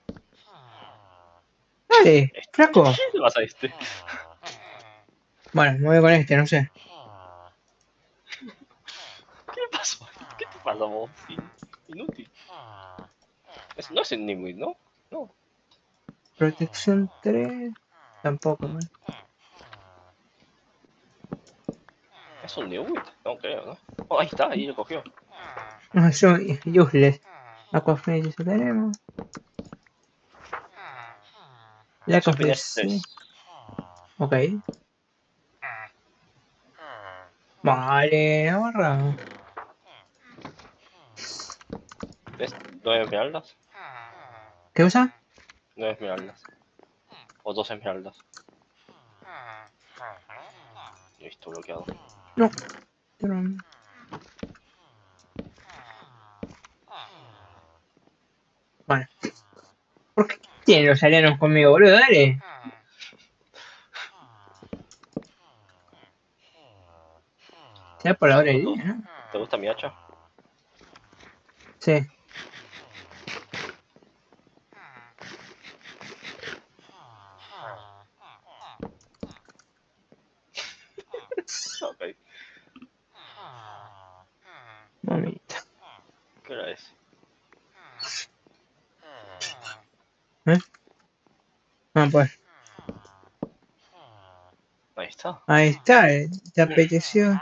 Dale, flaco.
¿Qué le pasa a este?
Bueno, me voy con este, no sé.
¿Qué le pasó? ¿Qué te pasa vos? Inútil. No es el Nimue, ¿no? No.
Protección 3. Tampoco, man.
Es un Nimue. No creo, ¿no? Oh, ahí está, ahí lo cogió.
No, son useless. Aquafreeze ya tenemos. Lack of
Supines
DC.
3.
Ok. Vale, agarramos.
¿Ves? 9 esmeraldas.
¿Qué usa?
9 esmeraldas. O 2 esmeraldas. Listo, bloqueado.
No. Pero- Bueno. ¿Por qué tienen los alienos conmigo, boludo? Dale. Ya por la hora del día, ¿no?
¿Te gusta mi hacha?
Sí.
Ok.
Mamita.
¿Qué hora es?
¿Eh? Ah, pues.
Ahí está.
Ahí está, te apeteció.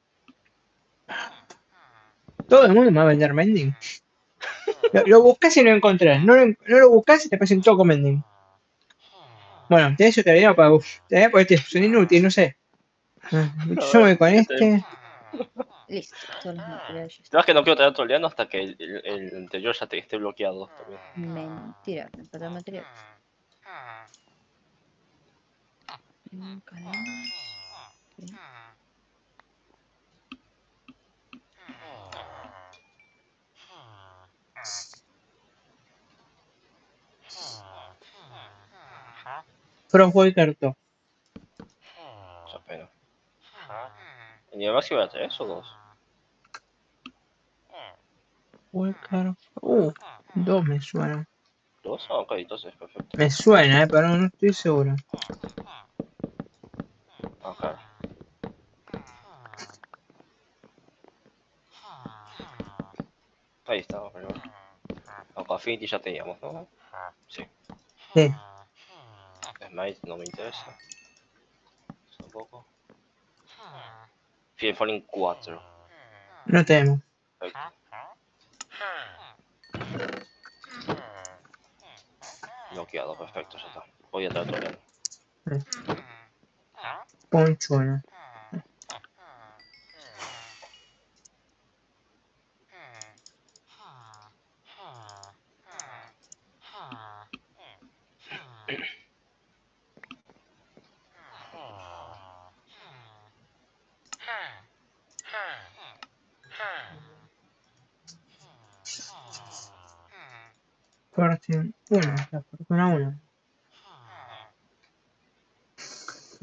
Todo el mundo me va a vender Mending. Lo buscas y no encontrás. No lo buscas y te aparecen todo con Mending. Bueno, tenés otra idea para vos. Porque este es un inútil, no sé. Yo me voy con
¿Qué tenemos?
este.
Listo, todos los materiales ya
Te vas que no quiero tener otro liano hasta que el anterior ya te esté bloqueado también.
Mentira, me faltan materiales. Cadenas. Ok.
Frostwalker 2.
Ya espero. ¿El nivel máximo era 3 o 2?
Walker. 2 me suena.
¿2? Ah, ok, entonces perfecto.
Me suena, pero no estoy seguro.
Ah, claro. Ahí está, pero... Acá Affinity ya teníamos, ¿no? Sí.
Sí,
Smite no me interesa. Tampoco. Fear Falling 4.
no tenemos.
Perfecto. Bloqueado, perfecto, ya está. Voy a traer otro liano.
Poncho, ¿no? Fortune 1, la fortuna 1.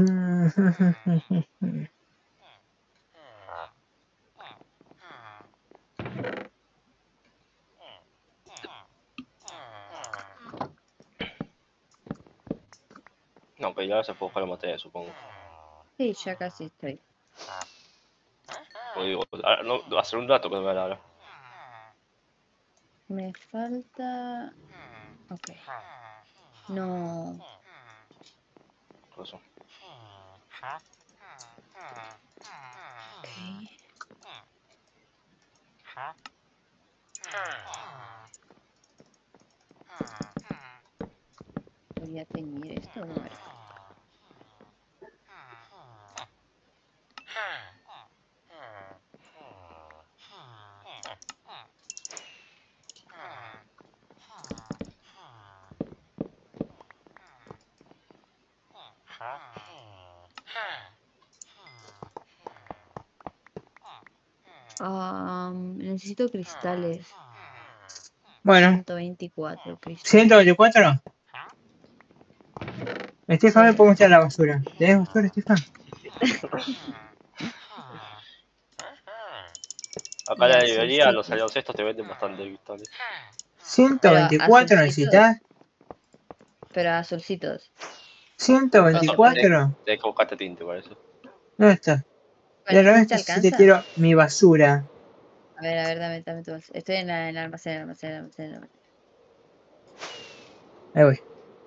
No, que ya se puede buscar la materia, supongo.
Sí, ya casi estoy.
O digo, no, hace un rato que no me la habla.
Me falta... Ok. No.
Por eso.
Ok. Voy a teñir esto. ¿Cómo era? Necesito cristales.
Bueno,
124 cristales.
124. Estefan, me
Sí.
puedo mostrar la basura. ¿Tenés basura, Estefan?
Acá
Y
en la librería los
azulcitos.
aliados estos te venden bastante cristales.
124 necesitas.
Pero azulcitos.
No, tenés
¿124?
que buscarte tinte para eso.
¿Dónde está?
¿Con
La
el
verdad
tinte
es que sí te
alcanza?
tiro mi basura.
A ver, dame tu bolsa. Estoy en el almacén.
Ahí voy.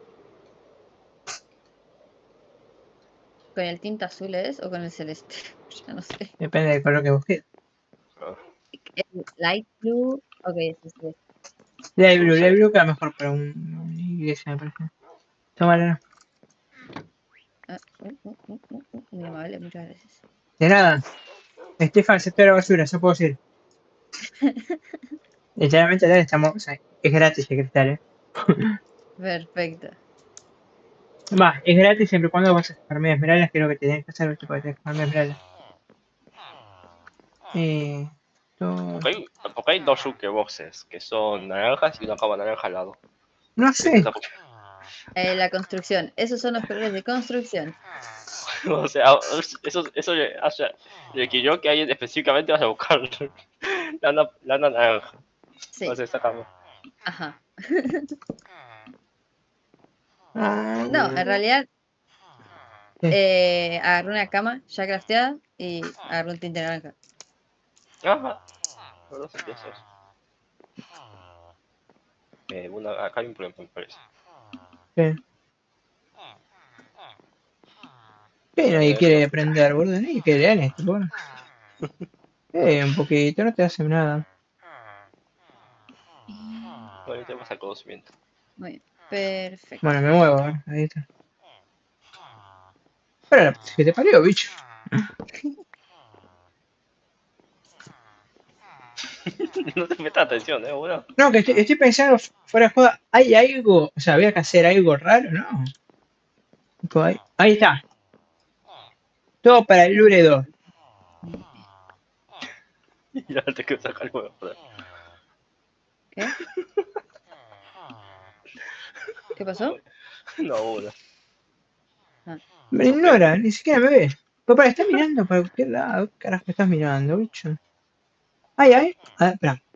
¿Con el tinte azul es o con el celeste? Ya no sé.
Depende del color que busques.
El light blue. Ok, ese es celeste.
Light blue queda mejor para una iglesia, me parece. Toma, Lana.
Muy amable, muchas gracias.
De nada. Estefan, acepto la basura, eso puedo decir. Literalmente ya estamos. O sea, es gratis el cristal,
Perfecto.
Va, es gratis siempre y cuando vas a farmear esmeraldas, que es lo que tienes que hacer, ¿viste? Porque tienes que farmear esmeraldas.
Porque hay dos boxes que son naranjas y una cama naranja al lado.
No sé.
La construcción. Esos son los colores de construcción.
O sea, eso requirió que alguien específicamente vaya a buscar lana naranja.
Sí.
Entonces sacamos.
Ajá.
Ah,
No, en realidad agarré una cama ya crafteada y agarré un tinte naranja.
Ajá. No sé qué es eso. Acá hay un problema, me parece.
¿qué? ¿Qué nadie quiere aprender, boludo? Nadie quiere leer esto, boludo. Un poquito, no te hace nada.
Bueno, tenemos el conocimiento.
Muy bien. Perfecto.
Bueno, me muevo, a ver, ahí está. Para la que te parió, bicho.
No te metas atención, boludo.
No, que estoy pensando fuera de joda, ¿hay algo? O sea, había que hacer algo raro, ¿no? Tipo, ahí está. Todo para el Lure 2.
Y ahora te quiero sacar el huevo, joder.
¿Qué? ¿Qué pasó?
No, boludo.
Me ignora, ni siquiera me ve. Pero para, está mirando para cualquier lado. ¿Qué carajo estás mirando, bicho? ¿Hay? A ver, espera.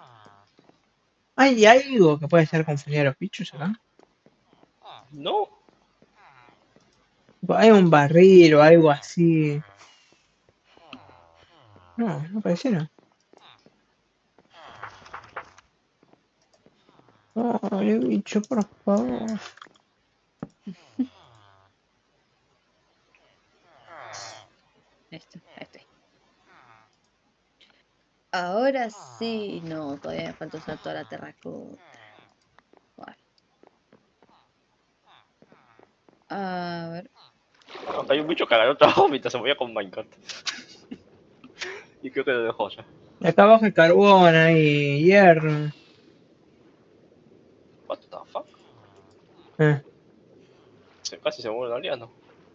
¿Hay algo que puede estar confundido a los bichos acá?
No.
Tipo, ¿hay un barril o algo así? No, no pareciera. Dale, bicho, por favor.
Listo, ahí estoy. Ahora sí. No, todavía me falta usar toda la terracota. Vale. A ver.
Acá hay un bicho que agarró trabajo mientras se movía con Minecraft. Y creo que lo dejó ya.
Y acá abajo hay carbón, hay hierro.
What the fuck?
Eh,
Casi se muere aliado.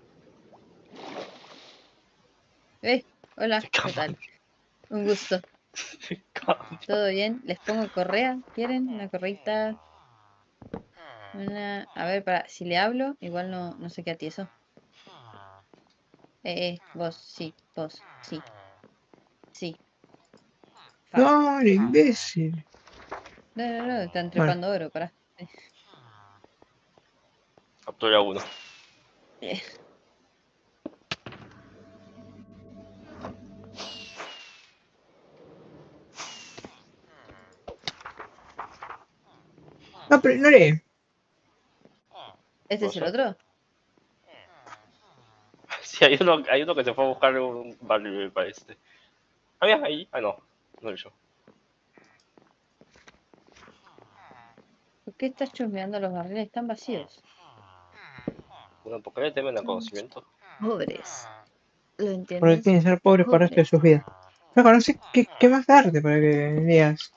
Hola,
Se
¿qué
cama.
tal? Un gusto.
Se cama.
¿Todo bien? ¿Les pongo correa? ¿Quieren? Una correita. A ver, si le hablo, igual no se queda tieso. Vos, sí, vos, sí. Sí.
No, el imbécil.
No, están trepando oro, pará.
Captura 1.
No, pero no lee.
¿Este es el otro?
Sí, hay uno que se fue a buscar un barril, me parece. Ah, mira, ahí. Ah, no. No era yo.
¿Por qué estás chusmeando los barriles? Están vacíos.
Bueno, ¿por qué le temen al conocimiento?
Pobres. ¿Lo entiendes?
Porque tienen que ser pobres para el resto de sus vidas. Pero no sé qué más darte para que leas.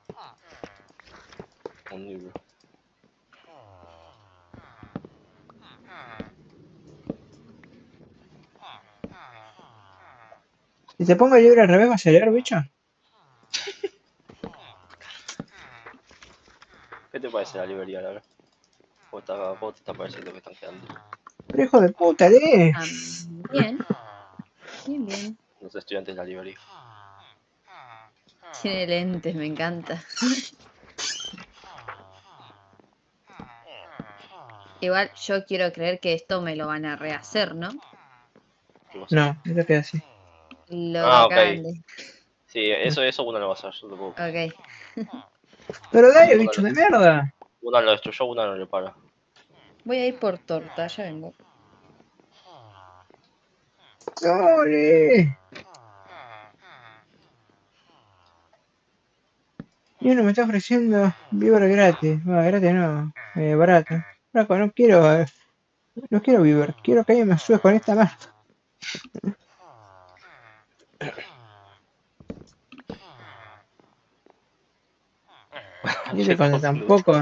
Un libro.
Si te pongo el libro al revés, ¿vas a leer, bicho?
¿Qué te parece la librería, Laura? ¿Cómo te está pareciendo que están quedando?
Pero hijo de puta, lee.
Bien. Bien.
Los estudiantes de la librería.
Tiene lentes, me encanta. Igual yo quiero creer que esto me lo van a rehacer, ¿no?
No, eso queda así.
Lo
Ok.
acaban de...
Sí, eso uno lo va a hacer, yo te puedo.
Ok.
Pero dale, bicho de mierda.
Una lo destruyó, una lo repara.
Voy a ir por torta, ya vengo.
No, lee. Y uno me está ofreciendo víbora gratis. Bueno, gratis no, barato. Flaco, no quiero víbora. Quiero que alguien me ayude con esta mierda. Dice cuando tampoco.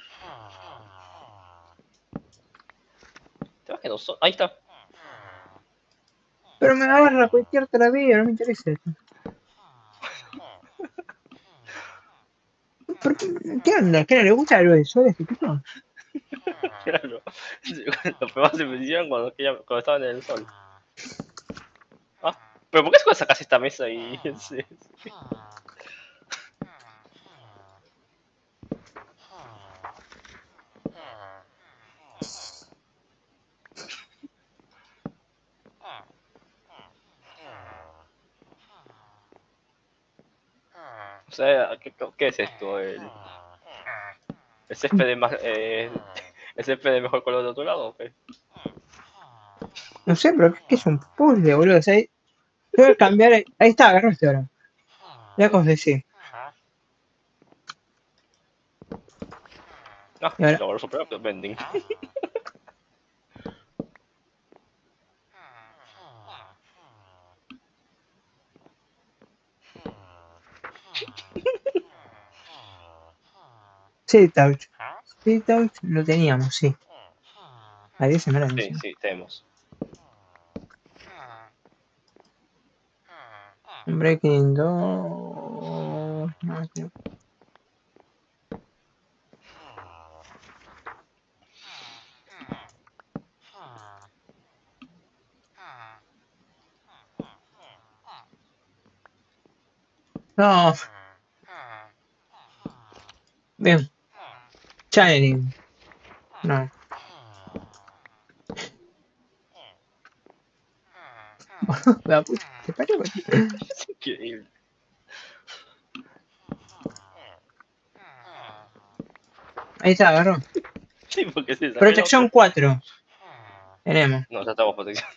¿Te vas que no son? Ahí está.
Pero me agarra cualquier la vida, no me interesa esto. ¿Qué onda? ¿Qué no le gusta algo de sol a este tipo?
Claro. Los problemas se me hicieron cuando estaban en el sol. Ah, pero ¿por qué sacas esta mesa y ese? O sea, ¿qué es esto? ¿El césped de más, el césped de mejor color de otro lado? ¿O qué?
No sé, pero ¿qué es un puzzle, boludo? O sea, tengo que cambiar. Ahí está, agarraste ahora. Ya sí.
Ah,
Y ahora.
logró superar el bending.
Sí, touch. Sí, touch lo teníamos, sí. A 10 semanas.
Sí, sí, tenemos.
Breaking 2. No, tío. No. Bien. Channeling. No. La puta, ¿te parió?
Es increíble.
Ahí está, agarró.
Sí, porque sí,
Protección 4. Tenemos.
No, ya estamos protección.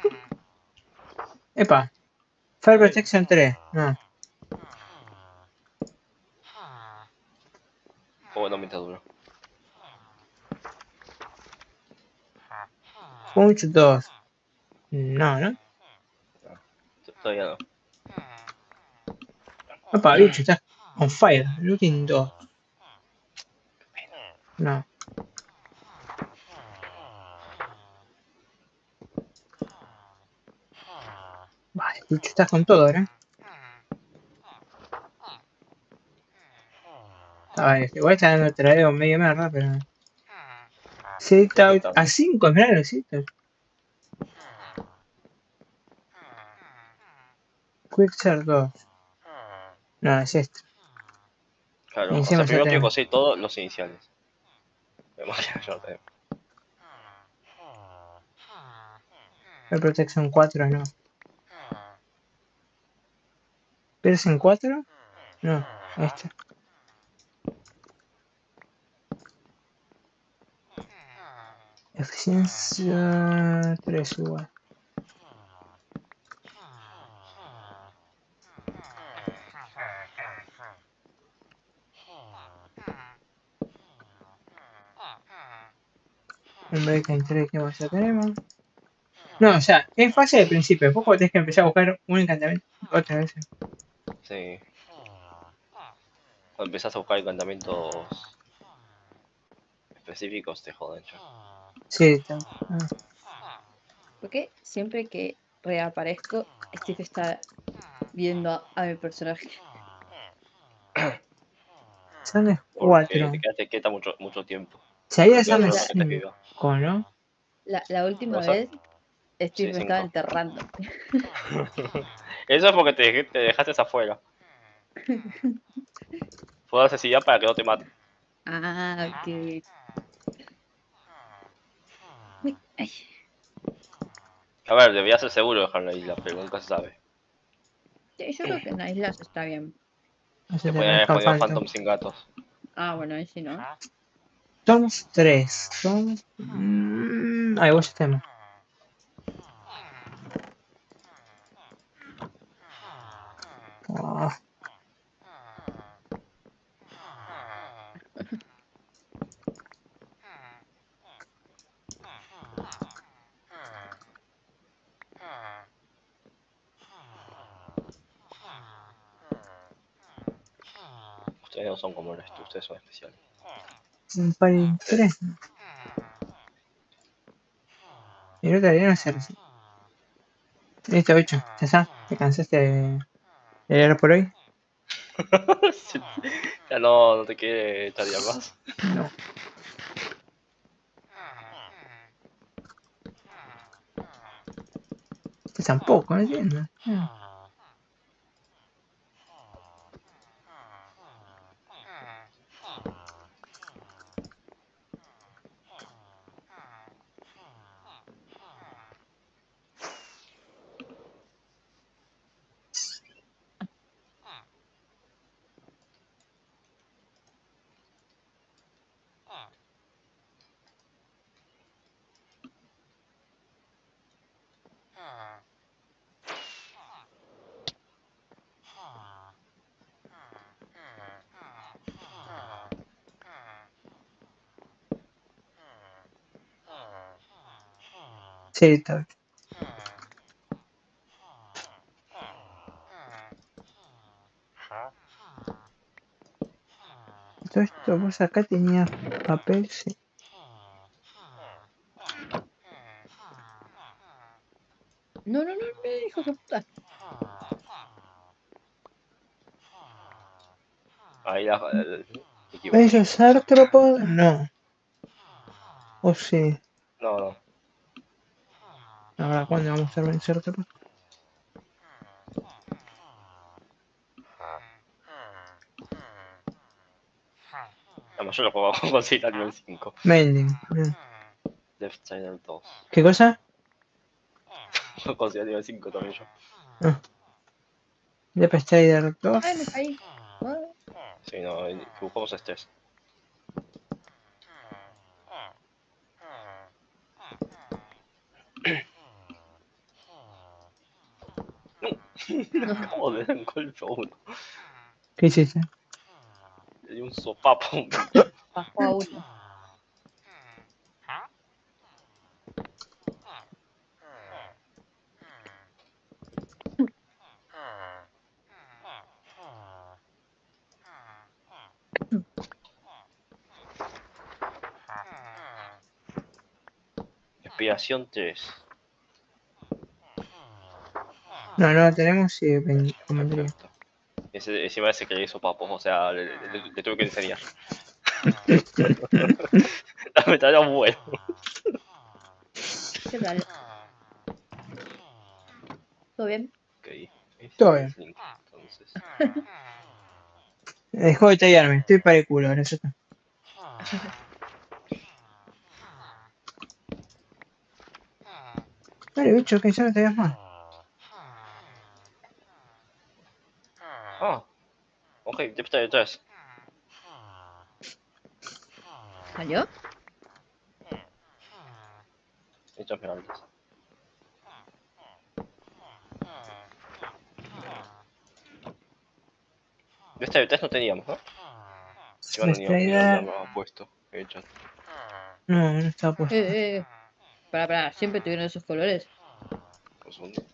Epa. Fire Protection 3. No.
Bueno, mientras duro.
Punch 2. No, ¿no?
Todavía no.
Epa, bicho, está on fire. Looting 2. No. Vale, bicho, estás con todo, ¿eh? Vale, igual está dando tradeo medio merda, pero. 6 touch. A 5, mirá los 6 touch. Quickstar 2. No, es este.
Claro,
Y
o
encima
sea,
ya
primero tengo que
tenemos.
conseguir todos los iniciales. Me imagino yo también.
El Protection 4 no. ¿Piercing 4? No, este. Eficiencia 3 igual. Un break en 3 que más ya tenemos. No, o sea, es fácil al principio. Después cuando tenés que empezar a buscar un encantamiento otra vez.
Sí. Cuando empezás a buscar encantamientos específicos te joden ya.
Sí, está.
Porque siempre que reaparezco, Steve está viendo a mi personaje.
Son
Porque
4.
te queda mucho tiempo.
Si ahí
Pero
es
claro,
Sam
solamente te queda.
5, ¿no?
La última
O sea,
vez, Steve
sí,
me
5.
estaba enterrando.
Eso es porque te dejaste afuera. Fue necesidad para que no te maten.
Ah, ok. Uy, ay.
A ver, debía ser seguro dejar la isla, pero nunca se sabe.
Sí, yo creo que en las islas está bien.
No se
Te
te
podían haber
parezca
ponido
Phantom.
Phantom sin gatos.
Ah, bueno, ahí sí, ¿no?
Somos 3. Ahí vos estemos. Oh,
Ustedes no son como el resto, ustedes son especiales.
un par de 3. Y no te no ser así. Listo, 8. Ya está. Te cansaste de leer por hoy.
Ya no te quiere echar más.
No. Pues tampoco, no entiendo. Sí, está bien. Todo esto, vos acá tenías papel, sí.
No, no, no, no, hijo de puta.
Ahí la.
¿Ellos artrópodos? No. O sí.
No, no.
Ahora, ¿cuándo vamos a vencer artrópodos?
Además yo lo puedo conseguir al nivel 5.
Mending.
Death Channel 2.
¿Qué cosa?
Lo conseguí al nivel 5 también yo.
Ah. Death Strider 2.
Ay, me caí. Ah,
Sí, no, buscamos estrés.
no,
Acabo de dar un golpe a uno.
¿Qué hiciste?
Le di un sopapo.
bajó a uno.
Inspiración 3.
No, no la tenemos y convendría.
Perfecto. Encima ese que le hizo papo, o sea, le tuve que enseñar. La metralla bueno.
¿Qué tal? ¿Todo bien?
Ok,
Todo bien.
Link, entonces.
Dejó de tallarme, estoy para el culo, ahora ya está. Vale, bicho, que ya no te veas más.
Ah, okej, typ 4-3.
¿Salió?
Listo, Esmeraldas. De este test no teníamos, ¿no? Si no, ni lo
Estrella...
habíamos puesto. Hecho.
No, no estaba puesto.
Pará, siempre tuvieron esos colores.
Un segundo.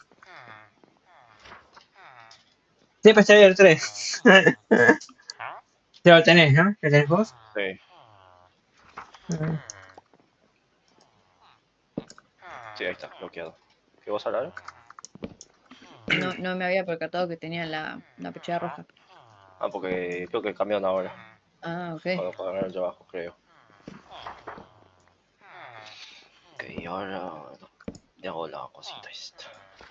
Siempre está el 3. Ya lo tenés, ¿no? ¿Lo tenés vos?
Sí,
Ah,
sí, ahí está, bloqueado. ¿Qué vas a hablar?
No me había percatado que tenía la pechera roja.
Ah, porque creo que cambiaron ahora.
Ah, ok.
Cuando el trabajo, creo. Ok, ahora le hago la cosita esta.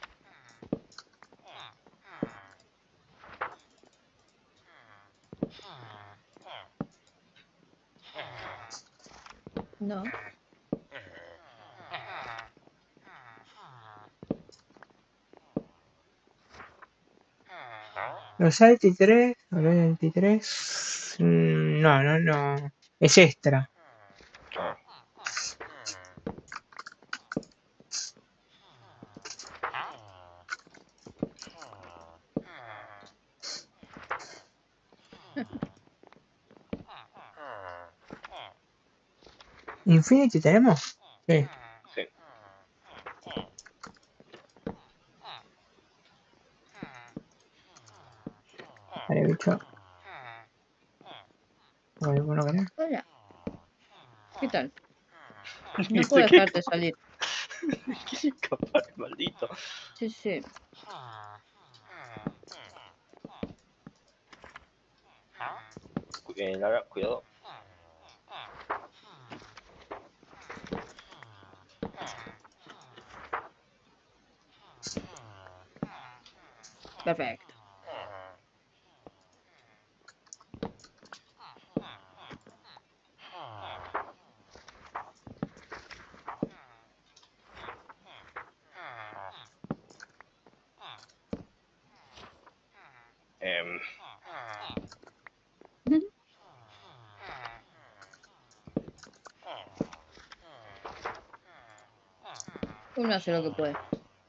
No.
Los 23, los 23. No. Es extra.
Ah,
¿Infinity tenemos? Sí.
sí.
Vale, bicho. Vale, bueno, ¿qué?
Hola, ¿qué tal? No
¿Viste
puedo
qué?
dejarte salir.
Qué capaz, maldito.
Sí, sí.
Lara, cuidado.
Perfecto.
Em,
Uno hace lo que puede.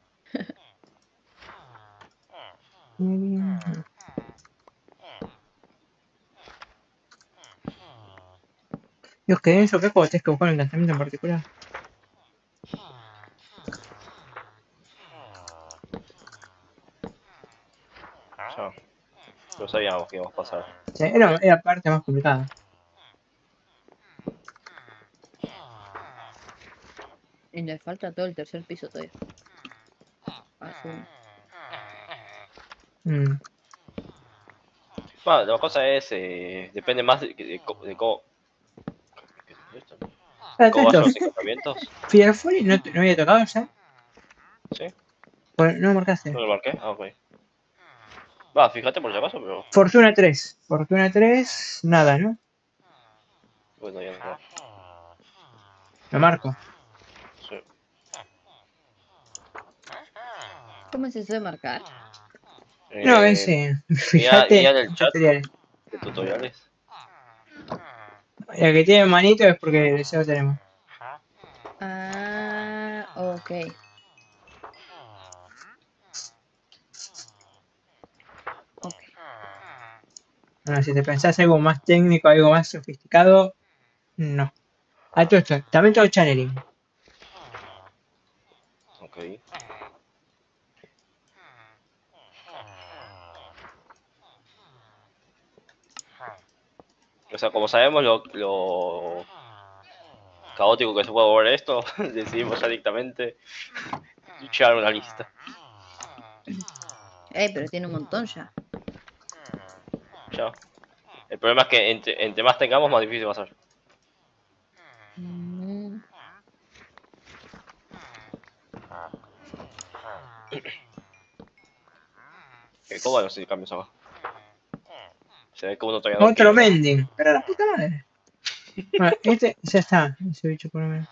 Dios, ¿qué es eso? ¿Qué juego tienes que buscar un encantamiento en particular?
ya. Lo sabíamos que íbamos a pasar.
Sí, era parte más complicada.
Y le falta todo el tercer piso todavía. Azul.
Mm.
Bueno, la cosa es, depende más de cómo... ¿Qué es esto?
Todo
¿Cómo vayan
esto,
los encantamientos?
Fear Folly no había tocado ya.
¿Sí?
Pues no lo marcaste.
¿No lo marqué? Ah, ok. Va, fíjate por si acaso, pero...
Fortuna 3. Fortuna 3, nada, ¿no?
Bueno, ya no.
Lo marco.
Sí.
¿Cómo es eso de marcar?
No, ese.
Mira
Fíjate
en el
en
chat
tutoriales.
de tutoriales.
El que tiene manito es porque ya lo tenemos.
Ah, ok. Ok.
Bueno, si te pensás algo más técnico, algo más sofisticado, no. Ah, todo esto. También todo channeling.
Ok. O sea, como sabemos lo caótico que se puede volver esto, decidimos ya directamente llevar una lista.
Pero tiene un montón ya.
Ya. El problema es que entre más tengamos, más difícil va a ser.
Mm,
¿Cómo no sé si cambios acá? Se ve que uno todavía no
Otro
quiere, ¿no?
mending. Pero la puta madre. Bueno, este ya está. Ese bicho por lo menos.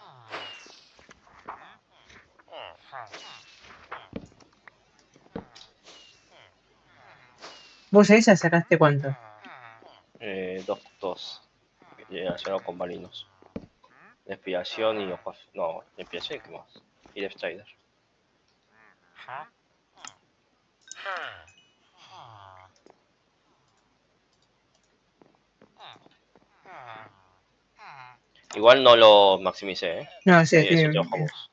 ¿Vos ahí ya sacaste cuánto?
2 relacionado con marinos. Inspiración y ojos. No, inspiración y qué más. Y Death Strider. Igual no lo maximicé, ¿eh?
No, sí,
Eso
sí.
te ojo a vos.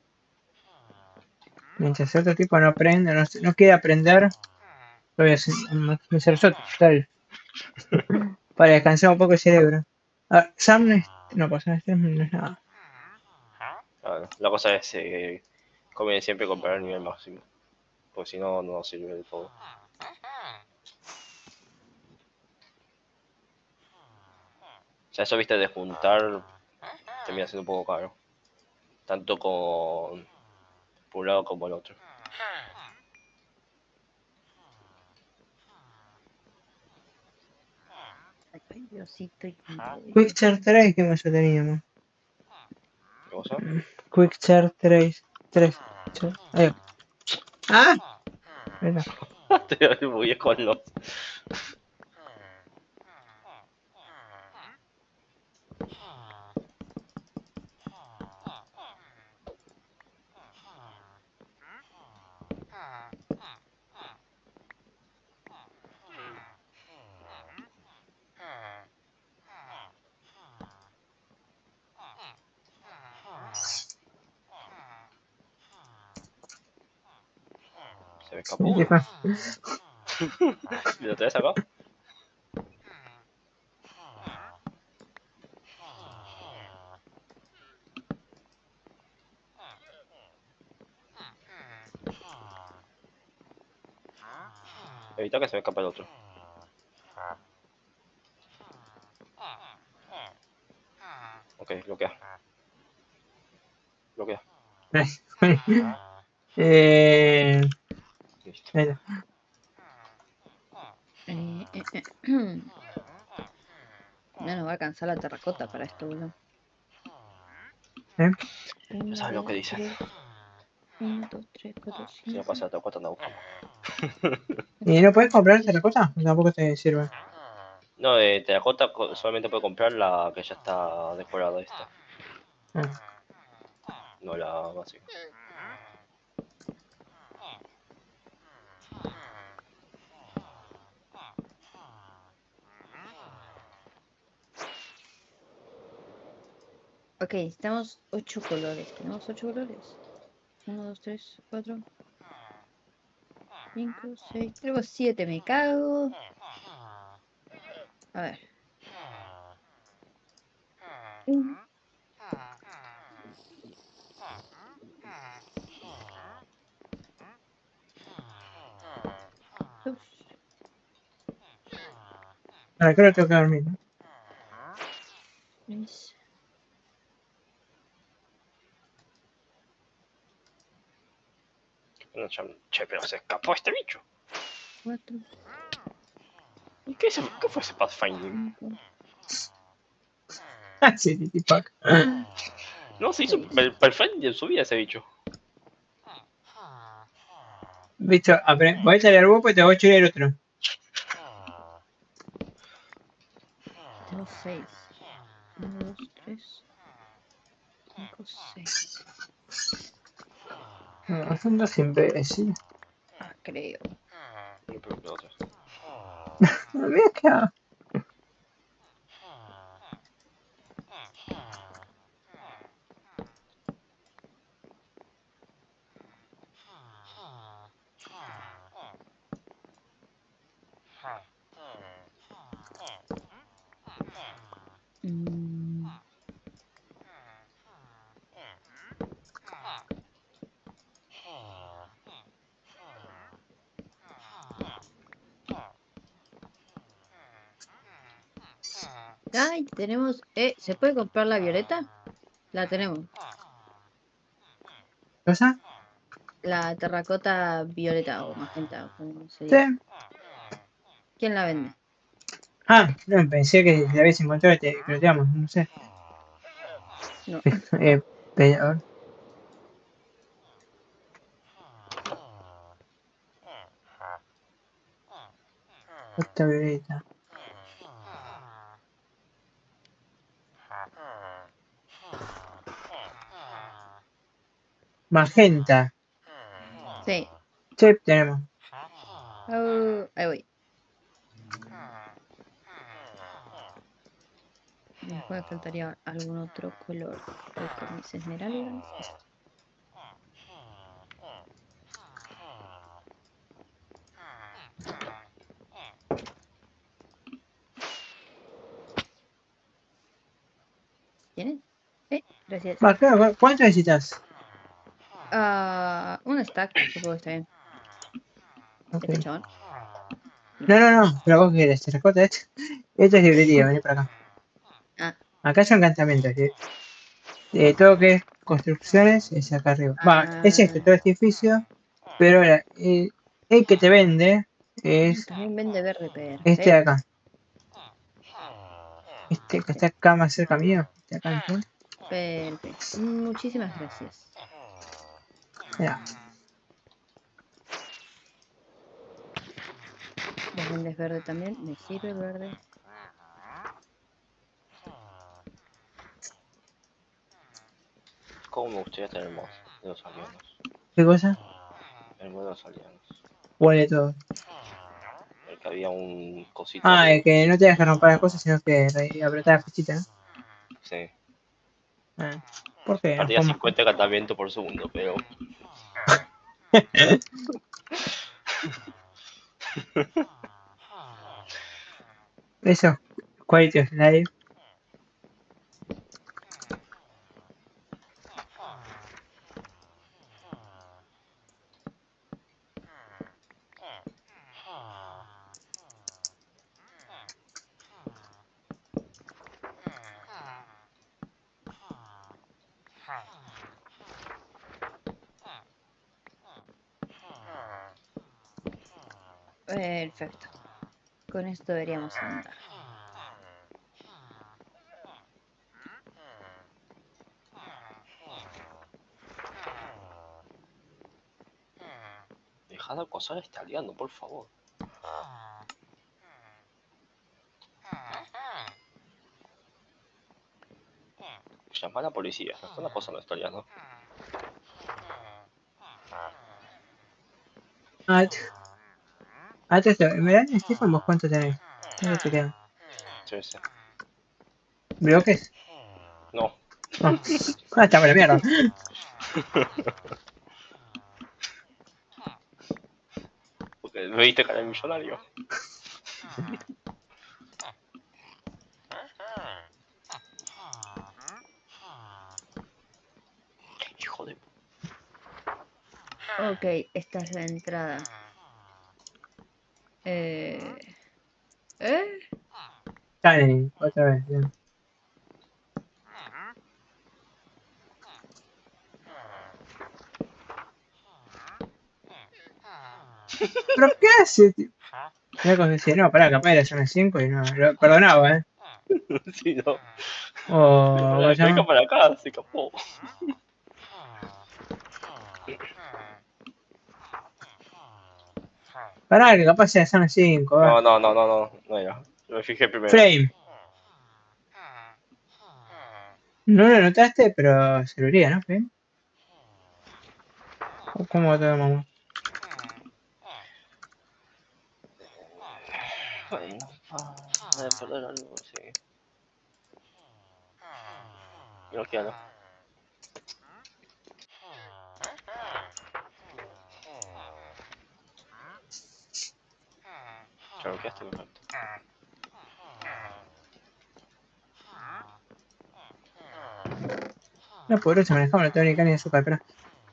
Mientras otro tipo no aprende, no quiere aprender, lo voy a hacer yo, tal. Para descansar un poco el cerebro. Ah, Sam no pasa, este no es nada.
Claro, la cosa es conviene siempre comprar el nivel máximo. Porque si no, no sirve del todo. Ya eso viste de juntar termina siendo un poco caro. Tanto con por un lado como el otro.
Ay, Diosito.
Quick Chart 3, ¿qué más teníamos?
¿Qué cosa?
Quick Chart 3. 3. Ahí. ¡Ah! Mira.
Te voy con los. Se me escapó uno. ¿Lo tenés acá? Evita que se me escape el otro. Ok, bloquea. Bloquea. Listo.
Ahí está.
No nos va a alcanzar la terracota para esto, boludo.
¿Eh?
Ya sabes lo que dicen.
1, 2, 3, 4,
Si
5.
no pasa la cuota, no buscamos.
¿Y no puedes comprar terracota? Tampoco te sirve.
No, terracota solamente puede comprar la que ya está decorada esta.
Ah.
No la básica.
Ok, necesitamos 8 colores. ¿Tenemos 8 colores? 1, 2, 3, 4, 5, 6. Tenemos 7, me cago. A ver. 1, 2,
¿Para qué lo tengo que dormir?
3.
No, che, pero se escapó este bicho.
4,
¿Qué fue ese Pathfinding?
5,
Ah, sí, Titipac.
No, se hizo
6.
Pathfinding en su vida ese bicho.
Bicho, voy a echarle al huevo y te voy a echar el otro.
Tengo 6. 1, 2, 3, 5, 6.
No, son dos imbéciles.
Ah, creo.
No, pero ¿qué otra?
Mira qué hago.
Mm. Ay, tenemos. ¿Se puede comprar la violeta? La tenemos.
¿Cosa?
La terracota violeta o magenta, como se
Sí.
diga. ¿Quién la vende?
Ah, no, pensé que la habías encontrado y te croteamos, no sé.
No.
Peor. Esta violeta. Magenta.
Sí.
Sí, tenemos.
Ahí voy. Después faltaría algún otro color. Voy por mis esmeraldas. Esto. ¿Tienes? Gracias.
Va, claro, ¿cuánto necesitas?
Un stack, supongo que está bien.
Ok.
Este chabón.
No, pero vos querés, te recorta esto. Esto es librería, vení para acá.
Ah,
Acá son encantamientos, ¿sí? Todo que es construcciones es acá arriba. Va, es esto, todo este edificio, pero ahora, el que te vende es
también vende verde,
este de
perfecto.
acá. Este que está acá más cerca mío. Este acá, ¿no?
Perfecto. Muchísimas gracias.
Mira,
Vos vendes verde también. Me sirve verde.
¿Cómo me gustaría tener más de los alienos?
¿qué cosa?
El modo de los alienos.
Huele todo.
El que había un cosito
Ah,
arriba.
que no te deja romper las cosas, sino que apretar la fichita, ¿no?
Sí.
Ah, ¿por qué? No
Perdía
podemos.
50 encantamientos por segundo, pero...
Eso, quality of life.
Perfecto. Con esto deberíamos andar.
Dejad de acosar a este aliado, por favor. Llamad a la policía. Me están acosando a este aliado.
Ah, esto, en verdad, Stefan, ¿vos cuánto tenés? Tengo que chequear.
Sí, sí.
¿Bloques?
No.
No. Ah, está buena mierda.
Porque me viste cara de millonario. Hijo de...
Ok, esta es la entrada. ¿Eh?
Dale, otra vez, bien. ¿Pero qué hace, tío? Mira como decía, no, pará, capaz era zona 5 y no, lo perdonaba, ¿eh?
Sí, no.
O, ¿cómo se
Venga
llama?
para acá, se escapó.
Pará, que capaz sea zona 5, va.
No era. Yo me fijé primero.
Flame. No lo notaste, pero serviría, ¿no, Flame? ¿O cómo te mamá?
Bueno, de perder algo, sí. No queda. Claro, quedaste perfecto.
No, por eso manejamos la teoría de azúcar, pero.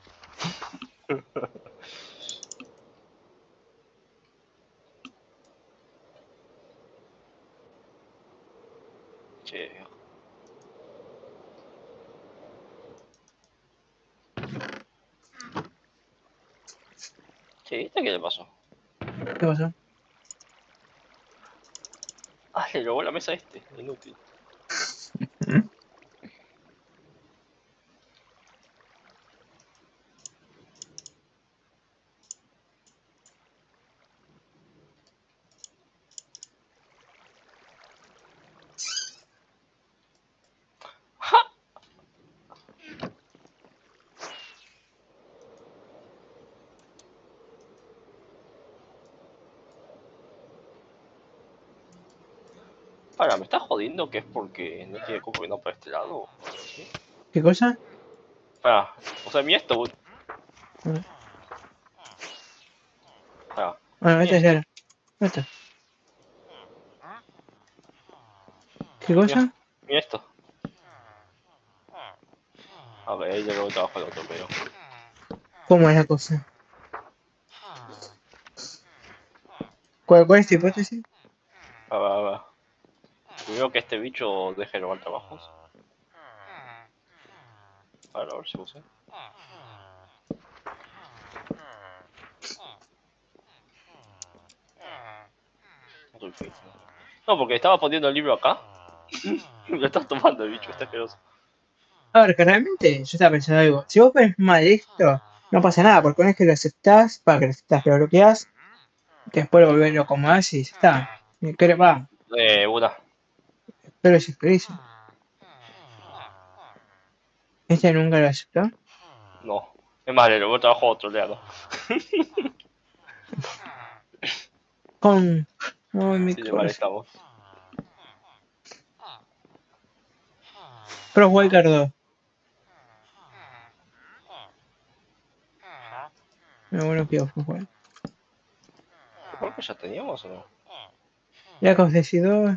Che, Sí, ¿este qué le pasó?
¿Qué pasó?
Ah, le robó la mesa a este, inútil. Para, ¿me estás jodiendo que es porque no tiene copo que no para este lado? ¿Sí?
¿Qué cosa?
Para, o sea, mira esto, boludo.
Ah,
Para,
bueno,
mira
este es
esto.
ya. Esto. ¿Qué
Mira,
cosa?
mira esto. A ver, ahí le robó el trabajo al otro, pero...
¿Cómo es la cosa? ¿Cuál es tu hipótesis?
A ver. Primero que este bicho deje de robar trabajos. A ver si puse. No estoy feliz. No, porque estaba poniendo el libro acá. Lo estás tomando el bicho, está asqueroso.
A ver, que realmente yo estaba pensando algo. Si vos pones mal esto, no pasa nada, porque una vez que lo aceptás, para que lo aceptás, lo bloqueas, después lo volvés lo acomodás y ya está. Y va,
Una.
pero es experiencia. Este nunca lo aceptó.
No. Es más, le robó el trabajo a otro, leado.
Con. Oh, mi
Así de mal
corazón.
estamos.
Pro Walker 2. No, bueno, que Pro Walker.
¿Por qué ya teníamos o no?
Black Ops 2.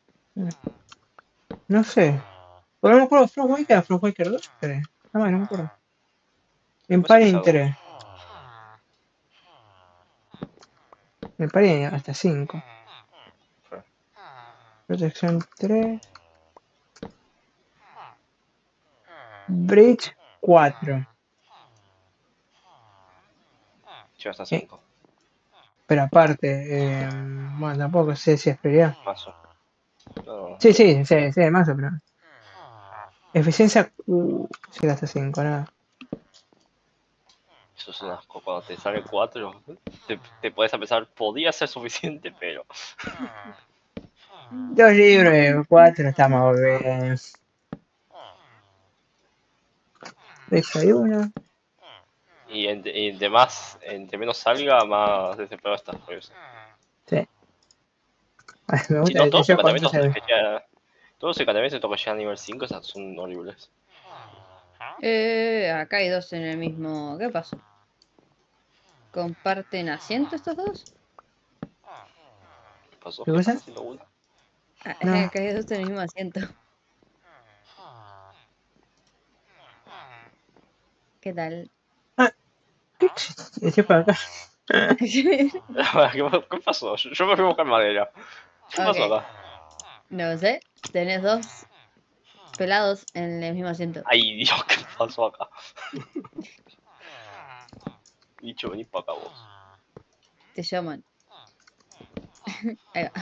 No sé. Pero no me acuerdo, Pro Walker, Pro Walker 2, creo. No, no me acuerdo.
Me parece que
Empire
es algo.
3. Empire hasta 5. Protección 3. Bridge 4.
Sí, hasta 5.
Pero aparte, bueno, tampoco sé si es prioridad.
Paso. No,
Sí, sí, sí, sí, más pero. Eficiencia, sí, hasta 5, nada.
eso es un asco. Cuando te sale 4, te puedes a pensar, podía ser suficiente, pero.
2 libros, 4, estamos bien. Desayuno.
Y entre más, entre menos salga, más desesperado estás por eso.
Sí. Ay, me
Si
gusta
no,
que
todos los
yo cuando
encantamientos
se.
que ya. Todos los encantamientos que llegan a nivel 5 esas son horribles.
Acá hay dos en el mismo. ¿Qué pasó? ¿Comparten asiento estos dos?
¿Qué pasó?
¿Qué
¿Qué estás
cosa?
haciendo, Buda?
No.
Acá hay dos en el mismo asiento. ¿Qué tal?
Ah, ¿qué? Estoy por acá.
¿Qué pasó? Yo me fui a buscar madera. ¿Qué pasó
Ok,
acá?
no sé. Tenés dos pelados en el mismo asiento.
Ay, Dios, ¿qué pasó acá? Bicho, vení para acá vos.
Te llaman. Ahí va.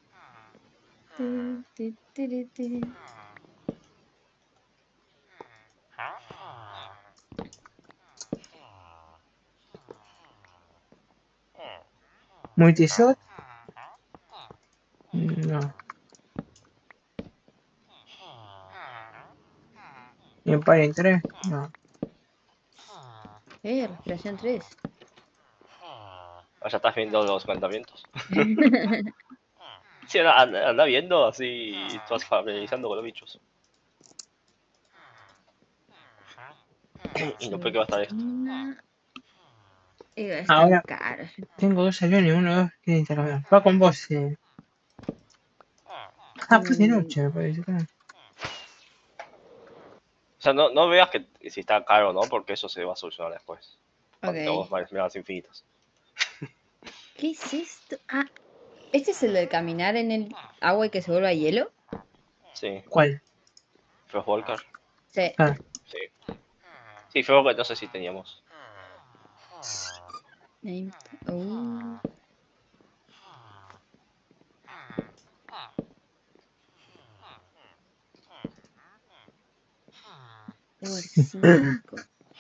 Ti, ti, tiri, ti.
Multisot. No. Empire 3. No.
Respiración 3.
Ah, ya estás viendo los encantamientos. Sí, anda viendo así, estás familiarizando con los bichos. Y después que va a estar esto.
Y va a estar
Ahora
caro.
tengo 2 aviones, uno de 2 que intercambiar. Va con vos. Ah, pues de
Mm,
noche me parece. Claro.
O sea, no veas que si está caro o no, porque eso se va a solucionar después. Cuando
ok.
tengamos miradas infinitas.
¿Qué es esto? Ah, ¿este es el del caminar en el agua y que se vuelva hielo?
Sí,
¿Cuál?
Frostwalker.
Sí.
Ah,
Sí. Sí, Frostwalker no sé si teníamos.
Name. Oh. El 5.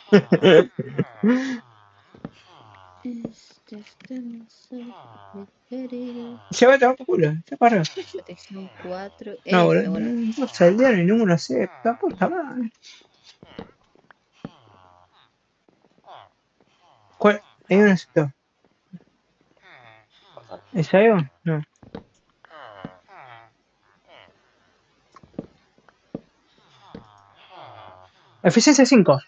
Se va a tomar por culo, está para arriba.
Protección 4.
No,
Bueno.
boludo, no salieron y ninguno se. La puta madre. ¿Cuál? Hay uno aceptó. ¿Es algo? No. Eficiencia 5.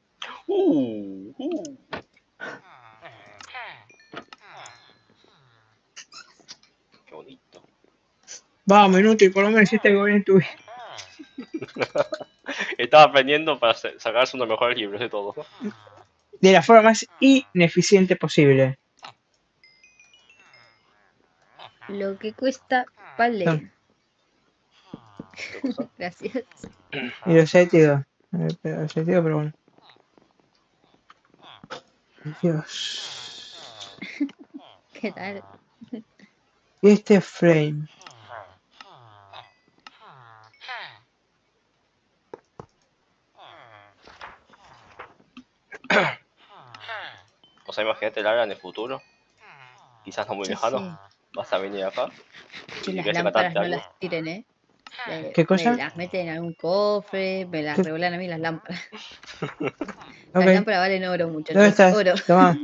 Qué bonito.
Vamos, inútil, por lo menos hiciste algo bien en tu vida.
Estaba aprendiendo para sacarse uno de los mejores libros de todos, ¿no?
De la forma más ineficiente posible.
Lo que cuesta, vale.
¿Qué cosa?
Gracias.
Y los sentidos. Los sentidos, pero bueno. Dios.
¿Qué tal?
Y este frame.
O sea, imagínate Lara en el futuro. Quizás no muy
Sí,
lejano.
sí.
Vas a venir acá.
Che,
Y
las
ves a
lámparas
catarte
no
algo.
las tiren,
¿Qué
me
cosa?
las meten en algún cofre, me las
¿Qué?
regulan a mí las lámparas.
Ok.
Las lámparas valen oro,
¿Dónde
muchachos.
estás?
Oro.
Toma.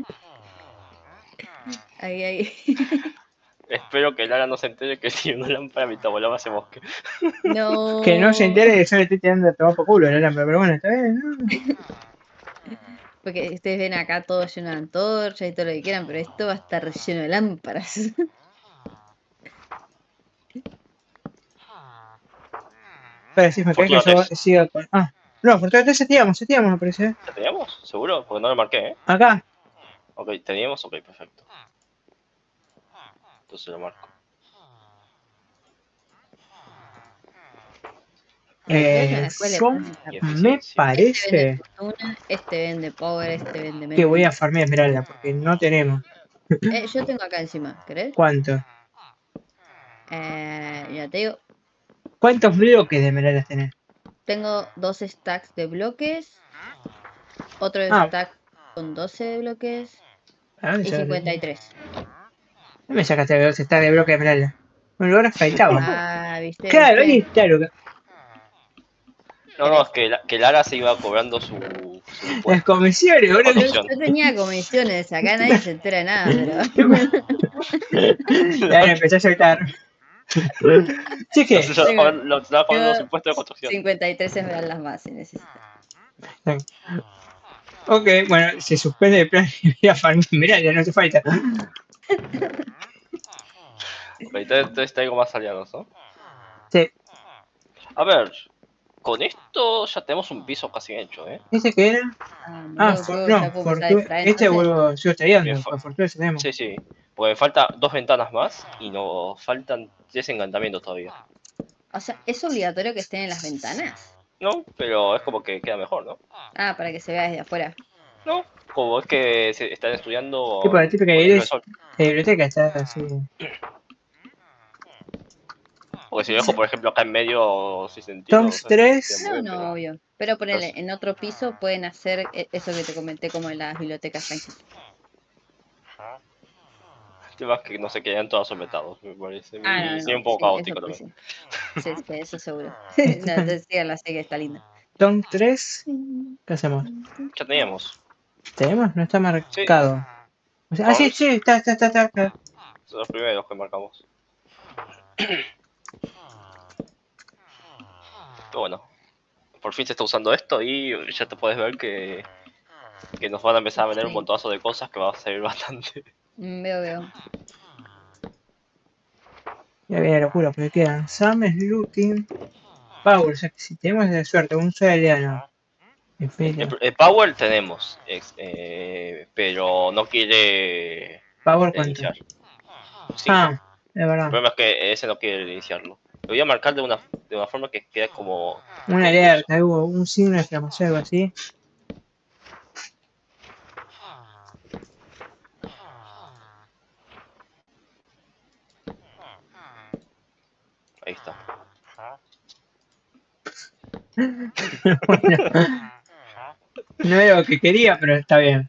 Ahí.
Espero que Lara no se entere que tiene una lámpara mientras volaba ese bosque.
No.
Que no se entere que yo le estoy tirando a tomar por culo la lámpara, pero bueno, está bien, ¿no?
Porque ustedes ven acá todo lleno de antorchas y todo lo que quieran, pero esto va a estar lleno de lámparas.
Pero si me crees que
Fortuna
yo
3.
siga con. Ah, no, Fortuna 3 seteamos, me parece.
¿Ya teníamos? ¿Seguro? Porque no lo marqué, ¿eh?
Acá.
Ok, teníamos, ok, perfecto. Entonces lo marco.
Después le
Yo
pones
Y
me
eficiencia.
Este vende
parece
fortuna, este vende power, este vende
que voy
memory.
a farmear Esmeralda, porque no tenemos.
Yo tengo acá encima, ¿querés?
¿Cuánto?
Ya te digo,
¿Cuántos bloques de Esmeraldas tenés?
tengo 2 stacks de bloques, otro
Ah,
stack con 12 bloques
¿a dónde
y
sacaste?
53.
¿Dónde me sacaste de está de bloque de Esmeralda? Un lugar faltaba.
Ah, ¿viste?
Claro, ahí
¿Viste?
está lo que.
No,
¿Querés?
es que Lara se iba cobrando su
Las
impuesto.
comisiones,
La
boludo.
comisión.
Yo tenía comisiones, acá nadie se entera de nada,
Ya empecé a soltar. Sí que.
Entonces lo estaba pagando los
tengo
impuestos de construcción.
53 esmeraldas más si necesitas.
Ok, bueno, se suspende el plan y voy a farmear Esmeralda, no hace falta.
Ok, entonces traigo más aliados, ¿no?
Sí.
A ver, con esto ya tenemos un piso casi hecho, ¿eh?
¿Ese qué era? Ah,
Loco,
no,
ya puedo empezar a
Fortuna.
extraer
Este
entonces.
vuelvo, sigo
Me
estrellando,
fa-
por Fortuna tenemos.
Sí, sí. Porque me faltan 2 ventanas más y nos faltan 3 encantamientos todavía.
O sea, ¿es obligatorio que estén en las ventanas?
No, pero es como que queda mejor, ¿no?
Ah, para que se vea desde afuera.
No, como es que se están estudiando
Tipo la típica
con el
iglesia
sol.
de biblioteca, está así.
Porque si lo dejo, por ejemplo, acá en medio sin sentido, no
Toms
sé.
3.
Queda muy bien,
No,
pero...
obvio. Pero ponele,
Entonces,
en otro piso pueden hacer eso que te comenté como en las bibliotecas yankees.
el tema es que no se quedan todos sometados, me parece.
Ah,
Y
no,
sería
no,
un poco
sí, eso
caótico
pues
también.
sí. Sí, sí, eso seguro.
Este
No,
es
entonces síganla, sí que está linda.
Tom 3. ¿Qué hacemos?
Ya teníamos.
¿Tenemos? No está
Sí.
marcado. O sea, ah,
A
sí,
ver,
sí, está.
son los primeros que marcamos. Pero bueno, por fin se está usando esto y ya te puedes ver que nos van a empezar a vender un
Sí.
montonazo de cosas que va a servir bastante.
Veo.
Ya viene la locura, porque quedan Sam, Looting, Power. O sea, que si tenemos de suerte, un solo aliado. Infinito.
El Power tenemos, pero no quiere
Power, ¿cuánto?
iniciar. 5.
Ah, es
El
verdad.
problema es que ese no quiere iniciarlo. Lo voy a marcar de una forma que queda como
Una
concurso.
alerta, hubo un signo de exclamación, algo así.
está.
Bueno, no era lo que quería, pero está bien.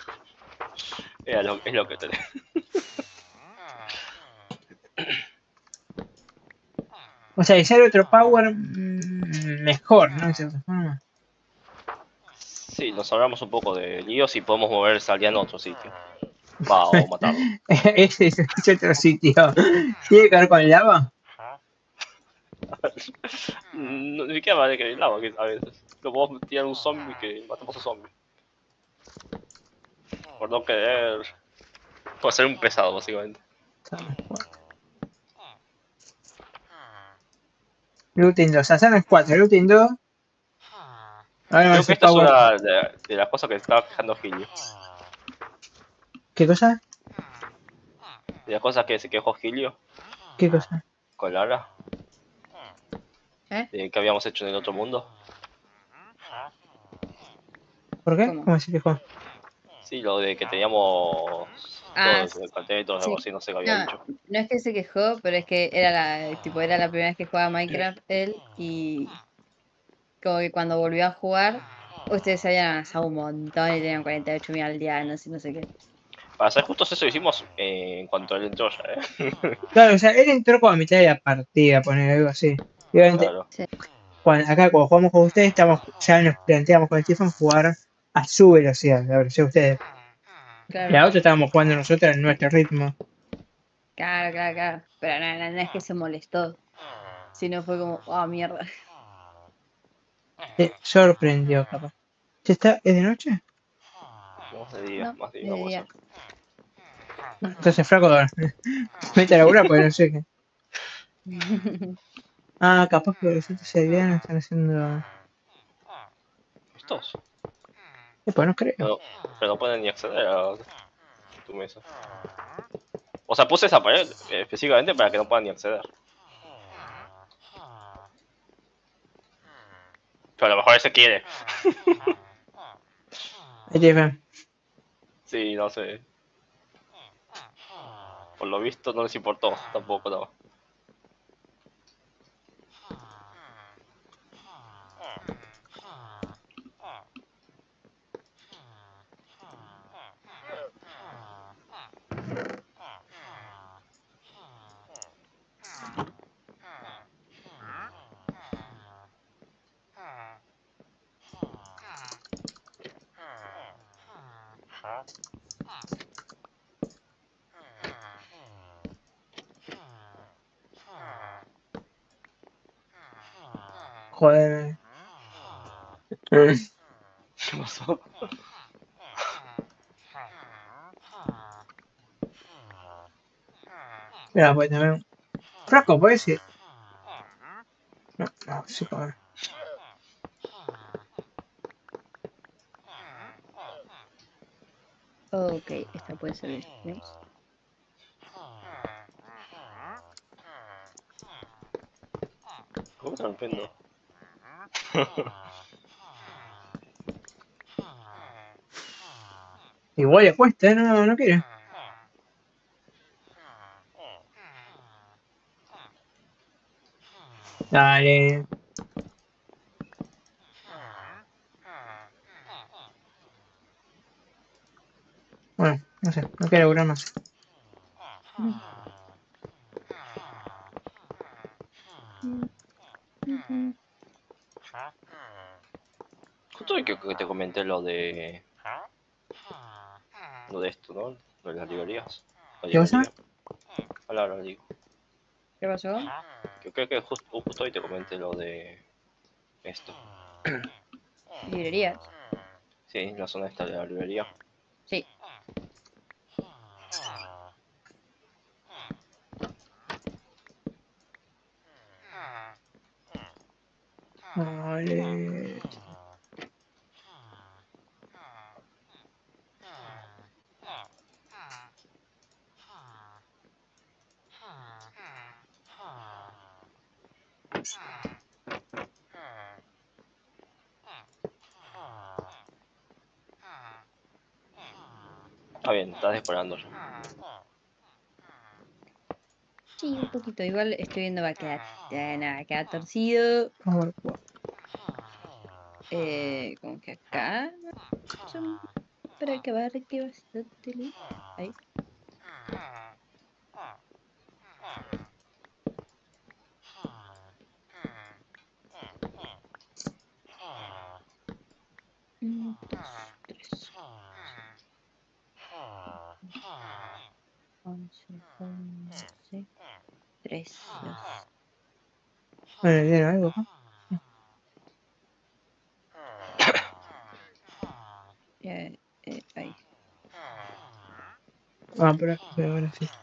Es lo que tenés.
O sea, y sale otro power mejor, ¿no? De cierta forma.
Sí, nos hablamos un poco de líos y podemos mover ese aldeano a otro sitio. Va, o matarlo.
Ese es otro sitio. ¿Tiene que ver con el lava?
No, ni siquiera vale que el lava, que a veces. Lo podemos tirar un zombie que matamos a un zombie. Por no querer. Por ser un pesado, básicamente.
Looting 2. Assassin's 4, Looting 2. Ahora va a
Creo que
ser
esta es
power.
una de las cosas que estaba quejando Gilio.
¿Qué cosa?
De las cosas que se quejó Gilio
¿Qué cosa?
con Lara.
¿Eh?
De que habíamos hecho en el otro mundo.
¿Por qué?
¿Cómo?
¿Cómo se fijó?
Sí, lo de que teníamos
Ah,
todo el cartel, algo
sí.
así, no sé qué había
No,
dicho.
no es que se quejó, pero es que era era la primera vez que jugaba Minecraft él y como que cuando volvió a jugar, ustedes se habían avanzado un montón y tenían 48.000 aldeanos y no sé qué.
Para ser justos, eso hicimos en cuanto él entró ya,
Claro, o sea, él entró como a mitad de la partida, poner algo así. Y obviamente,
Claro.
Sí,
cuando jugamos con ustedes, ya nos planteamos con Stephen jugar a su velocidad, la velocidad de ustedes.
claro,
La otra estábamos jugando nosotros en nuestro ritmo.
claro. Pero no es que se molestó, sino fue como, oh, mierda.
Te sorprendió, capaz. ¿Es de noche?
No, de día,
No,
más de día
de
no puede
día.
ser.
Entonces, flaco, vete a laburar porque no sé qué. Ah, capaz que los otros aldeanos están haciendo.
Estos.
Pues no creo.
Pero no pueden ni acceder a tu mesa. O sea, puse esa pared específicamente para que no puedan ni acceder. Pero a lo mejor ese quiere.
Ahí te ven.
Sí, no sé. Por lo visto no les importó tampoco, no.
Joder.
¿Qué pasó?
Mira, pues también. Flaco, ¿puedes ir? No, no, sí, cabrón.
Ok, esta puede ser de streams.
¿Cómo está rompiendo?
Igual le cuesta, no, no quiere. Dale. Bueno, no sé, no quiero laburar más.
Justo hoy que te comenté lo de esto, ¿no? Lo de las librerías. La
¿Qué cosa?
librería. Ahora digo.
¿Qué pasó?
Que creo que justo hoy te comenté lo de esto.
Librerías.
Sí, la zona esta de la librería.
Sí.
Vale.
Está bien, estás esperando ya.
Sí, un poquito. Igual estoy viendo va a quedar. Nada, va a quedar torcido.
Vamos a ver cuál.
Como que acá. Son para que abarque bastante luz. Ahí. Un, dos, tres. 11, 3, 2.
Bueno, le dieron algo acá.
Ahí.
Ah, por acá, pero ahora sí.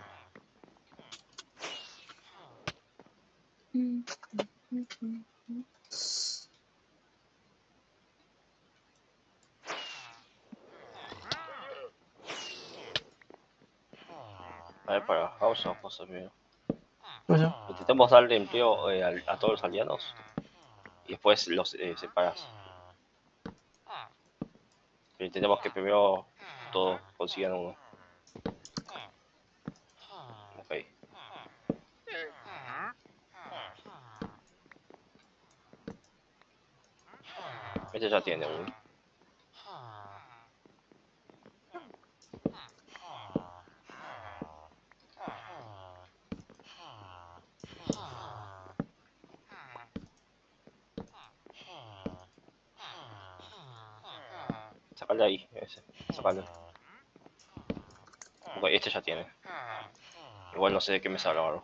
A ver, para House vamos a ver.
Bueno,
Intentemos darle empleo a todos los aldeanos y después los separas. Pero intentemos que primero todos consigan uno. Ok. Este ya tiene uno. Sacale ahí, ese. Sacale. Ok, este ya tiene. Igual no sé de qué me sale ahora.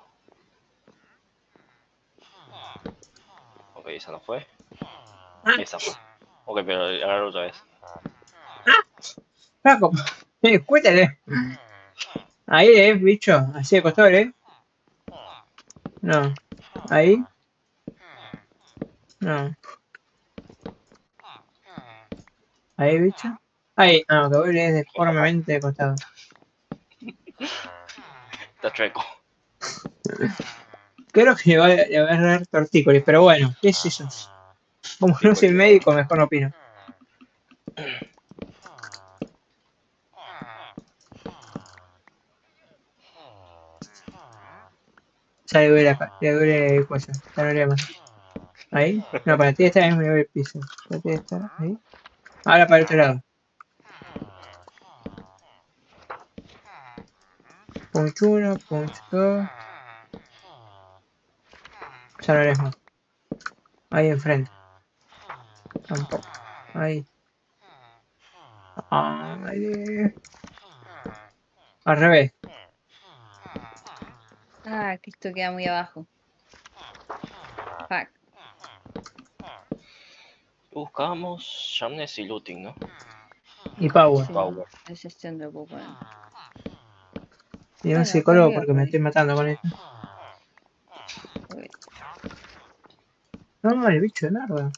Ok, esa no fue. Y esa fue. Ok, pero agarro otra vez.
Flaco, cuéntale. Ahí, bicho. Así de costado, No. Ahí. No. Ahí, bicho. Ahí. Ah, que vos lees deformemente de costado.
Está chueco.
Creo que le va a agarrar tortícolis, pero bueno, ¿qué es eso? Como no soy médico, mejor no opino. Ya le duele acá, le duele el cuello, ya no le más. Ahí. No, para ti está bien, me duele el piso. Para ti está ahí. Ahora para el otro lado. Punch 1, punch 2. Ya no lees más. Ahí enfrente. Tampoco. Ahí. Ahí. Al revés.
Ah, que esto queda muy abajo. Fuck.
Buscamos Shamnes y Looting, ¿no?
Y Power.
Sí,
Power.
ese es donde puedo poner.
Y un
Bueno,
psicólogo
arriba,
porque me estoy matando con esto.
Ok.
No, el bicho de mierda.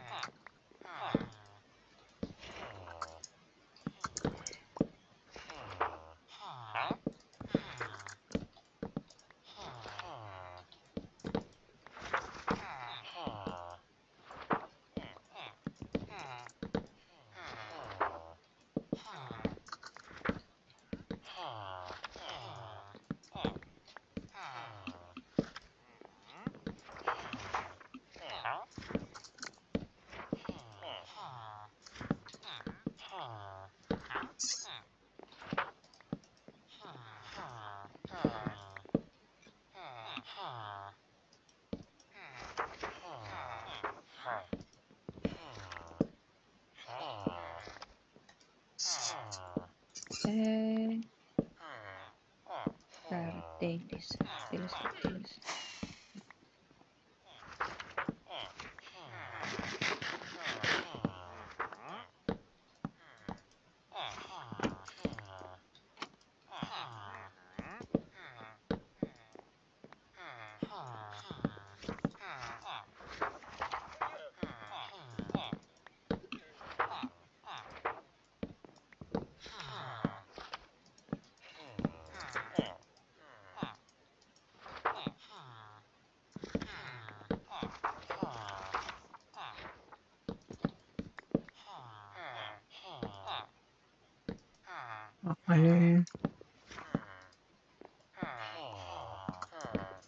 Carteles. Carteles.
Vale.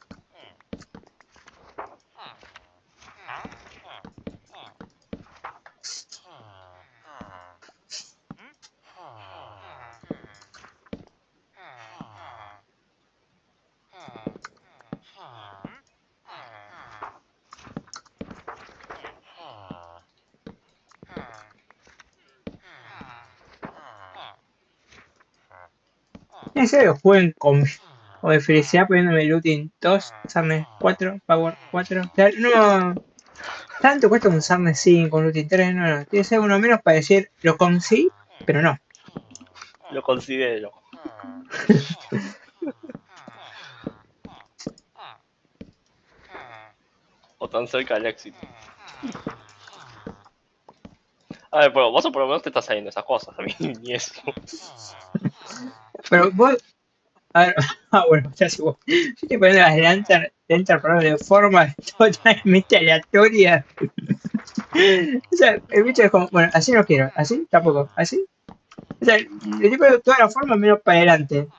En serio, jueguen con de felicidad poniéndome looting 2, Sarnes 4, Power 4. O sea, no. Tanto cuesta un Sarnes 5, un looting 3, no. Tiene que ser uno menos para decir lo conseguí, pero no.
Lo considero. O tan cerca del éxito. A ver, pero vos por lo menos te estás saliendo esas cosas, a mí ni eso.
Pero vos. A ver, bueno, ya si vos. Yo estoy poniendo las de perdón, de forma totalmente aleatoria. O sea, el bicho es como, bueno, así no quiero, así tampoco, así. O sea, le estoy poniendo toda la forma menos para adelante.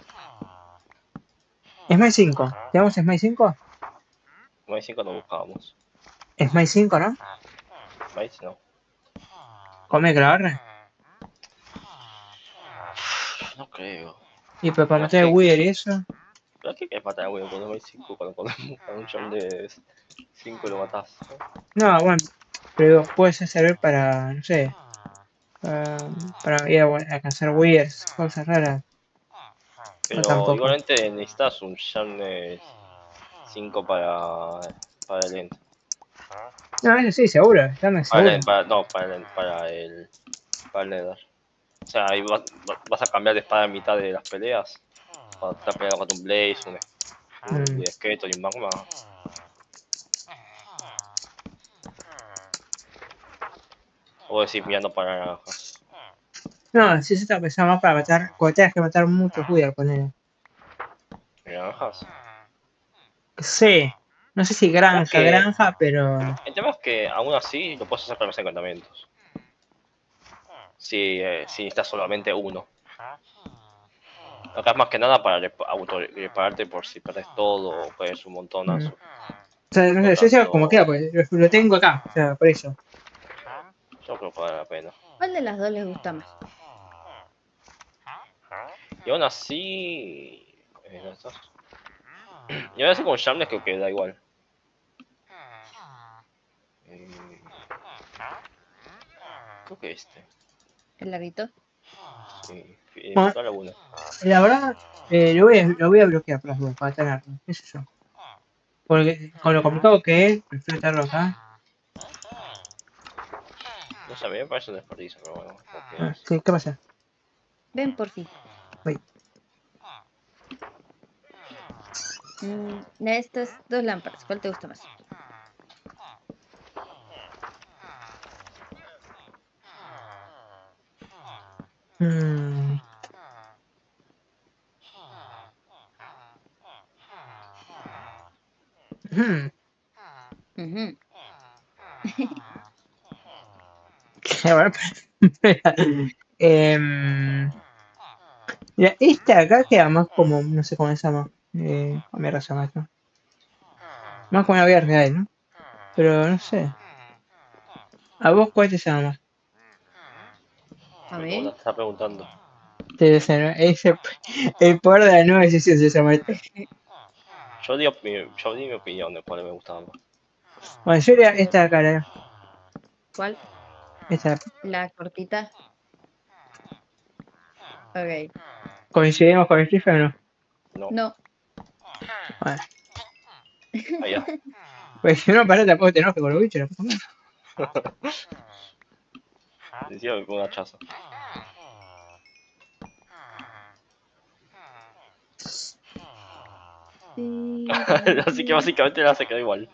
Smite 5. ¿Tenemos Smite 5?
Como decían cuando buscábamos.
Smite 5, ¿no?
¿Veis? No.
Come que lo agarre.
No creo.
Y pues para
No,
matar el Wither y eso.
¿Pero qué querés matar a William cuando hay 5? Cuando con un chon de 5 lo matás.
No, bueno, pero digo, puede ser servir para, no sé, para ir a cazar Withers, cosas raras. No
Pero
tampoco.
igualmente necesitas un chon de 5 para el end.
No, eso sí, seguro, están seguro.
No, para el Nether. O sea, ahí vas a cambiar de espada en mitad de las peleas. Cuando estás peleando contra un Blaze, un Skeleton y un Magma. O decís mirando para naranjas.
No, sí se está pensando más para matar, porque tengas que matar muchos Withers con él.
¿Naranjas?
Sí, no sé si granja, pero...
El tema es que aún así lo puedes hacer con los encantamientos. Si necesitas solamente uno. Acá es más que nada para auto-repararte por si perdés todo o perdés un montonazo.
O sea, no sé, yo sé como queda, pues lo tengo acá, o sea, por eso.
Yo creo que vale la pena.
¿Cuál de las dos les gusta más?
Y aún así... ¿dónde estás? Y aún así con Shambles creo que da igual. Creo que este.
¿El larguito?
Sí,
Bueno,
la laguna.
la verdad, lo voy a bloquear por las dudas, para tenerlo, qué sé yo. Porque con lo complicado que es, prefiero tenerlo acá.
No sé, a mí me parece un desperdicio, pero bueno.
Sí, ¿qué pasa?
Ven por fin.
Voy.
De estas dos lámparas, ¿cuál te gusta más?
Mm. Hmm.
Ujú.
A ver, mira, esta acá queda más como, no sé cómo se llama. ¿Cómo me se llama esto? Más como una vida real, ¿no? Pero no sé. ¿A vos cuál te llama más?
¿A
Me
mí?
está preguntando.
El poder de la nueva decisión se llama esto.
Yo di mi opinión de cuál me gustaba más.
Bueno, yo diría esta de acá,
¿Cuál?
esta.
La cortita. Ok.
¿Coincidimos con el Steve o no?
No,
No.
Bueno,
allá.
pues si no, para tampoco te enojes con los bichos, la puta madre.
Decía que con un hachazo. Así que básicamente la se quedó igual.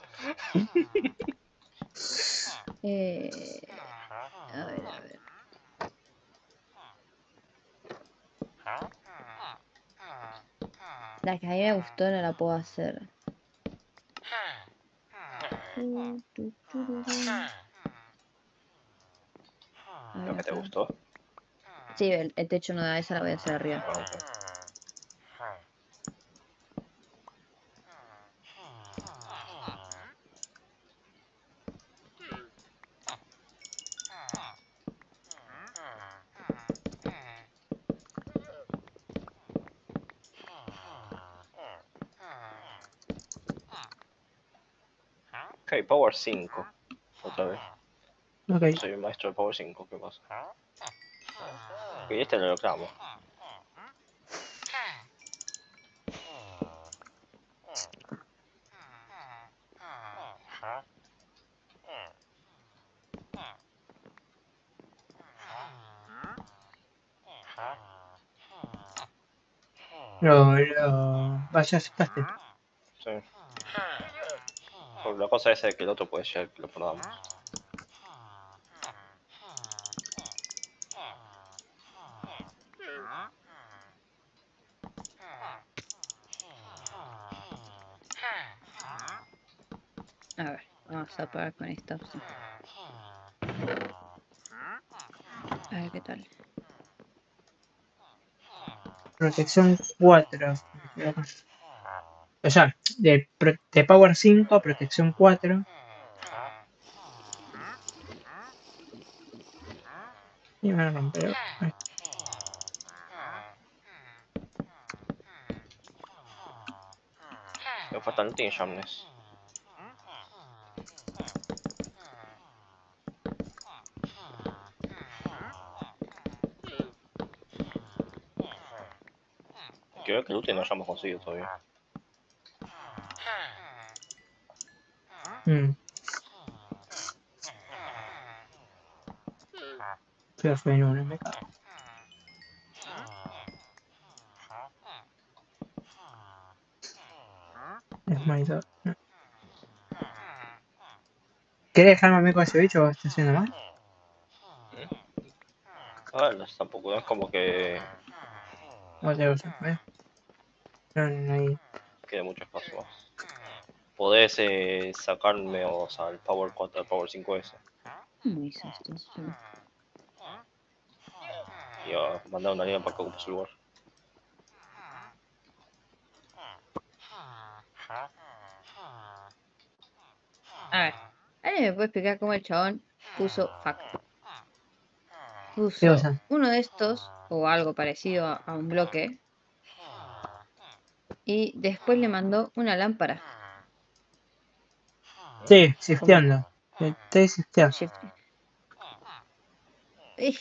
A ver, a ver. La que a mí me gustó no la puedo hacer. A ver
Lo que te
acá.
gustó.
Sí, el techo no da, esa la voy a hacer arriba.
Ah, ok. Ok, Power 5. Otra vez.
Ok.
Soy el maestro de Power 5, ¿qué pasa? Ok, este lo logramos.
Vaya, aceptaste.
Sí. Porque la cosa es que el otro puede ser que lo perdamos.
A ver, vamos a probar con esta opción. A ver qué tal.
Protección 4. O sea, de Power 5 a Protección 4. Y me van a romper.
Me falta no tiene Sharpness. Creo que el último no hayamos conseguido todavía.
Pero fue en una, me cago. Es my dog. No. ¿Querés dejarme a mí con ese bicho o estás haciendo mal?
A ver, tampoco es como que
O te uso, ¿ves? No hay.
quede mucho espacio más. Podés sacarme o sea, el Power 4 al Power 5S.
¿Cómo hice esto?
Y mandar una línea para que ocupe su lugar.
A ver, ¿alguien me puede explicar cómo el chabón puso
¿Qué
puso
cosa?
uno de estos o algo parecido a un bloque y después le mandó una lámpara?
Sí, shifteando. Estoy shifteando.
Shift. Ih,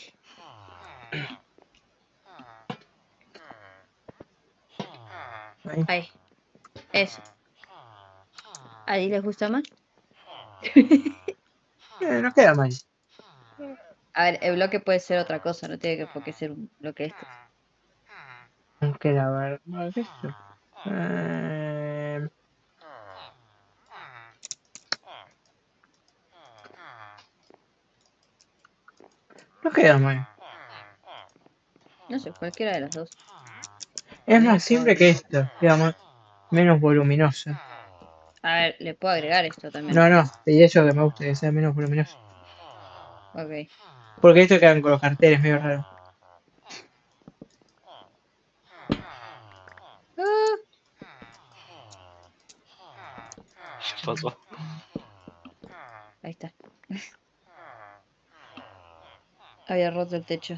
Ahí.
ahí, eso. ¿Ahí les gusta más?
No queda mal.
A ver, el bloque puede ser otra cosa, no tiene por qué ser un bloque este.
No queda ver. ¿Qué es esto? No queda mal.
No sé, cualquiera de las dos.
Es más simple que esto. Digamos, menos voluminoso.
A ver, le puedo agregar esto también.
No. Y eso que me gusta, que sea menos voluminoso.
Ok.
Porque esto quedan con los carteles medio raro.
Ah,
¿Qué pasó?
ahí está. Había roto el techo.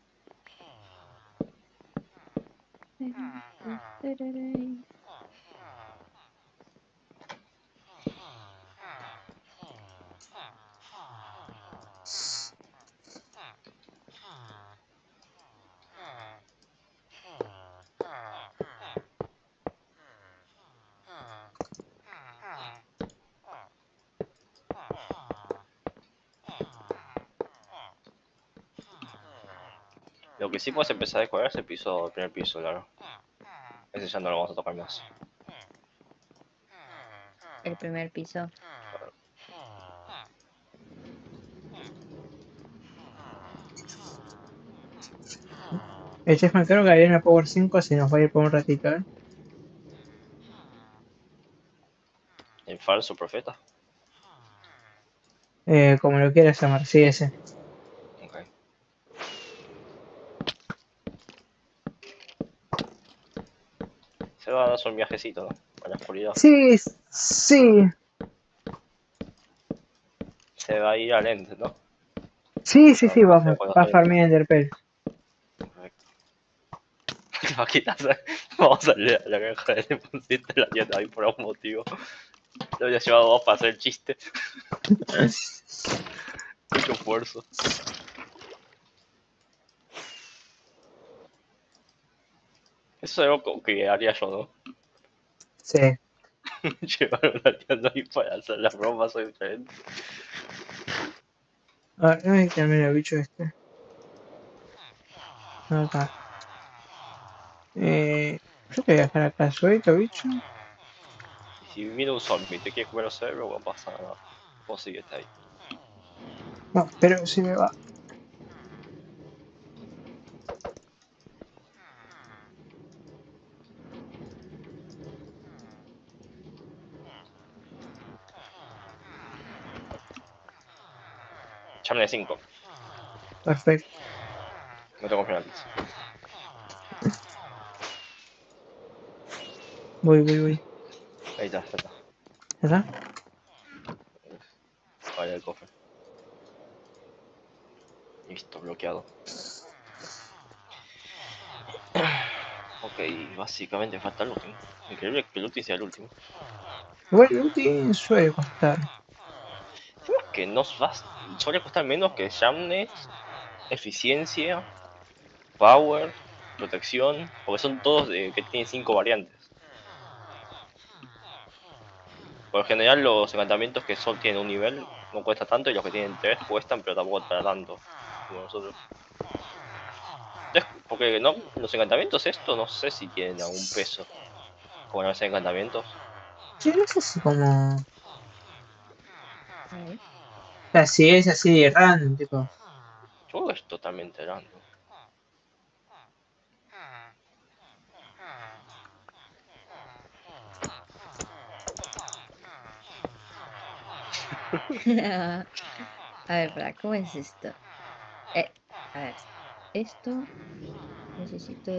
Lo que sí puedes empezar a decorar es el piso, el primer piso, claro. Ese ya no lo vamos a tocar más.
El primer piso.
El Chessman creo que viene a Power 5 se nos va a ir por un ratito, ¿eh?
El falso profeta.
Como lo quieras llamar, sí, ese.
Ok. Se va a dar un viajecito, ¿no? A la oscuridad.
Sí, sí.
Se va a ir al End, ¿no?
Sí,
Se
vamos.
va
Va
a
a farmear Enderpell.
Correcto. Te imaginas, vamos a leer a la granja de Limoncito la tienda ahí por algún motivo. Lo había llevado vos para hacer el chiste. Mucho esfuerzo. Eso es algo que haría yo, ¿no?
Sí.
Llevar una tienda ahí para hacer las bromas o diferentes.
A ver, ay, también el bicho este. Acá. Yo te voy a dejar acá suelto, bicho.
Y si viene un zombie y te quiere comer los cerebros, no pasa nada. Vos síguete ahí.
No, pero si me va.
Echarme de 5.
Perfecto.
No tengo penaltis.
Voy.
Ahí está, ya está.
¿Ya está?
Vaya el cofre. Listo, bloqueado. Ok, básicamente falta el último. Increíble que el último sea el último.
Igual el ulti suele costar.
Encima que suele costar menos que Shamnes, eficiencia, power, protección, porque son todos que tienen 5 variantes. Por lo general los encantamientos que solo tienen un nivel no cuesta tanto y los que tienen 3 cuestan pero tampoco para tanto como nosotros. Porque no, los encantamientos estos no sé si tienen algún peso. Como los encantamientos.
Sí, no sé si como...
A ver.
O sea, si es así de random, tipo...
Todo es totalmente random.
A ver, para, ¿cómo es esto? A ver, esto, necesito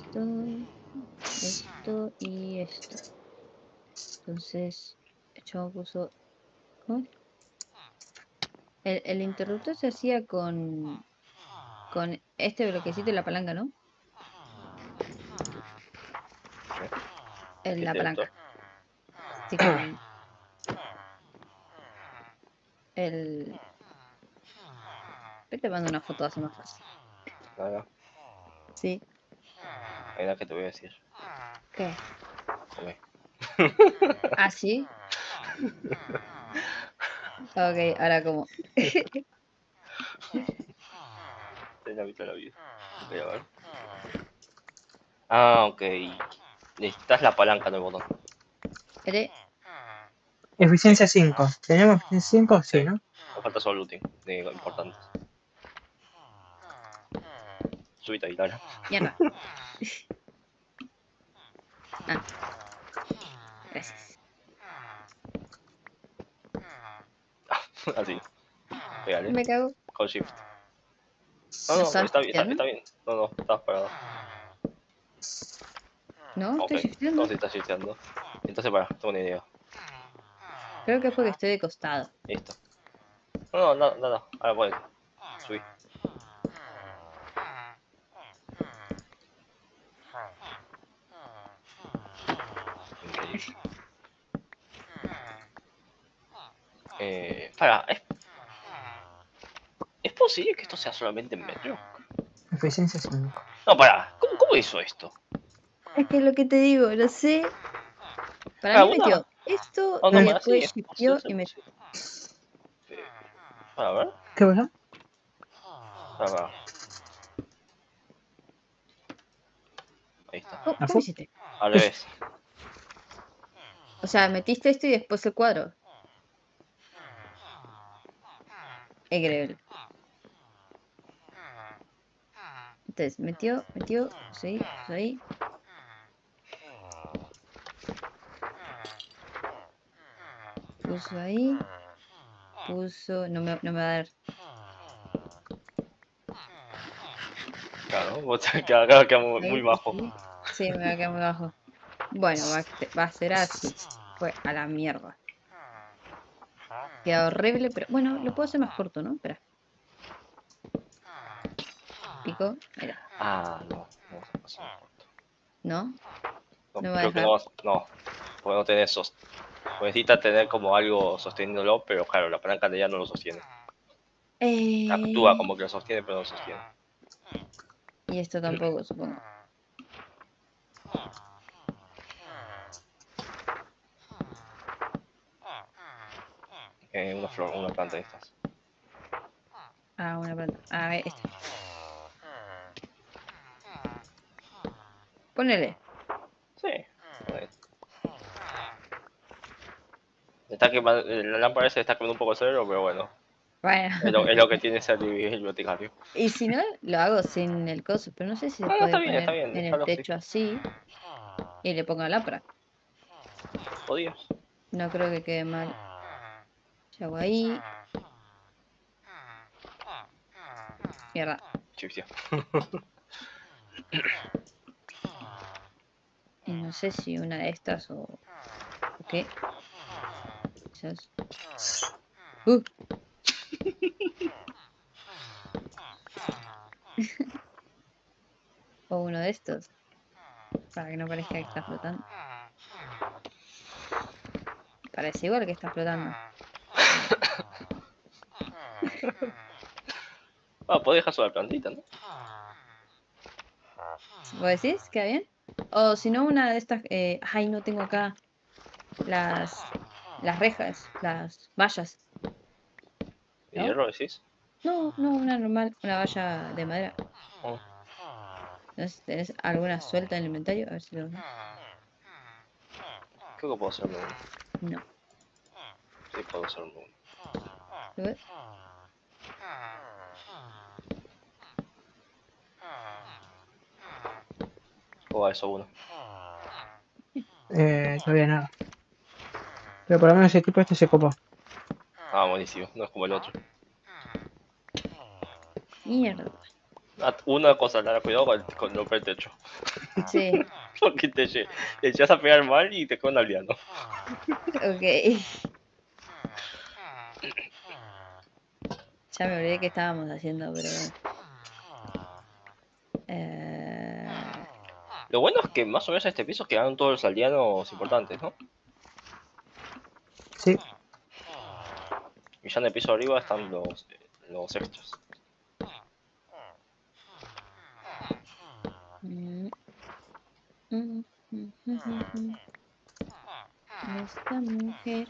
esto y esto. Entonces, yo puso, ¿cómo es? El interruptor se hacía con este bloquecito y la palanca, ¿no?
¿Qué
La
interruptor?
palanca. Sí, con el... Te mando una foto, hace más fácil.
Nada,
Sí.
hay nada que te voy a decir.
¿Qué?
Come.
¿Ah, sí? Ok, ahora como...
Ten la mitad de la vida. Ok, a ver. Ah, ok. Necesitas la palanca del botón.
¿Eres?
Eficiencia 5. ¿Tenemos eficiencia 5? Sí, ¿no?
Me falta solo looting de importantes. Subite ahí, dale.
Mierda. Ah, gracias.
Así. Pégale.
Me cago.
Con shift.
¿No
No,
estás
está bien,
shifteando?
está bien. No, estás parado.
No,
Ok,
estoy
no,
shifteando.
si estás shifteando. Entonces, para, tengo una idea.
Creo que es porque estoy de costado.
Listo. No. Ahora puedes. Subí. Increíble. Para, ¿es posible que esto sea solamente en metro?
Eficiencia 5.
No, para, ¿cómo hizo esto?
Es que es lo que te digo, lo sé. Para
Para
mí
una.
metió esto
No,
y
para sí,
después shifteó y me...
Eh, Para ver.
¿Qué pasa?
Para. Ahí está.
¿Cómo hiciste?
Al revés.
O sea, metiste esto y después el cuadro. Increíble. Entonces, metió, puso ahí. Puso ahí. Puso. No me va a dar.
Claro, vos te queda muy
Ahí,
bajo.
sí, me va a quedar muy bajo. Bueno, va a ser así. Fue a la mierda. Queda horrible, pero bueno, lo puedo hacer más corto, ¿no? Espera. Pico, mira.
Ah, no vas a pasar corto.
¿No?
No,
No me va a
creo que
dejar.
no vas. No, porque no tenés necesitas tener como algo sosteniéndolo, pero claro, la palanca de ella no lo sostiene. Actúa como que lo sostiene, pero no lo sostiene.
Y esto tampoco, supongo.
Una flor, una planta de estas.
Ah, una planta. A ver, Ponele.
Está quemando, la lámpara se está quemando un poco el cerebro, pero bueno.
Bueno.
Es lo que tiene ser bibliotecario.
Y si no, lo hago sin el coso, pero no sé si se
No,
puede
está bien,
poner en el
déjalo así.
techo así y le pongo lámpara.
Podías.
No creo que quede mal. Yo hago ahí. Mierda.
Chipsia.
Y no sé si una de estas o qué. Quizás. O uno de estos. Para que no parezca que está flotando. Parece igual que está flotando.
Podés dejar sobre la plantita, ¿no?
¿Vos decís? ¿Queda bien? O si no, una de estas. Ay, no tengo acá las rejas, las vallas.
¿Y
¿No?
hierro decís?
No, una normal, una valla de madera.
Oh.
No sé si tenés alguna suelta en el inventario. A ver si lo.
Creo que puedo hacerme uno.
No.
Sí, puedo hacerme uno.
¿Lo ves?
O a eso uno.
Todavía nada. Pero por lo menos el tipo este se copó.
Buenísimo. No es como el otro.
Mierda.
Una cosa, Lara, cuidado con romper el techo.
Sí,
Porque te echas a pegar mal y te queda un aldeano.
ok. Ya me olvidé que estábamos haciendo, pero bueno.
Lo bueno es que más o menos en este piso quedaron todos los aldeanos importantes, ¿no?
Sí.
Y ya en el piso de arriba están los extras.
Esta mujer.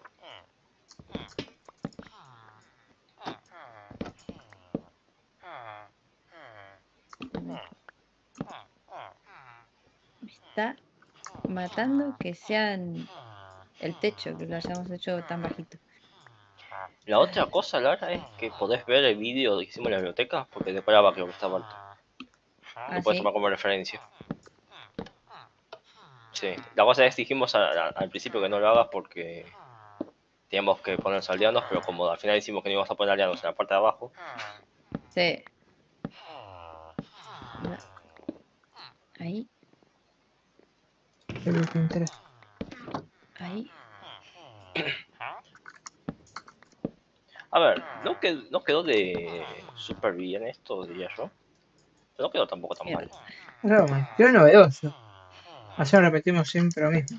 Me está matando que sean el techo, que lo hayamos hecho tan bajito.
La otra cosa, Lara, es que podés ver el vídeo que hicimos en la biblioteca, porque de paraba creo que estaba alto. Lo puedes
¿Sí?
tomar como referencia. Sí, la cosa es que dijimos al principio que no lo hagas porque teníamos que poner los aldeanos, pero como al final decimos que no íbamos a poner aldeanos en la parte de abajo.
Sí. Ahí.
El que interesa.
Ahí.
A ver, no quedó de súper bien esto, diría yo. Pero no quedó tampoco tan mal.
No, man. Qué novedoso. Así repetimos siempre lo mismo.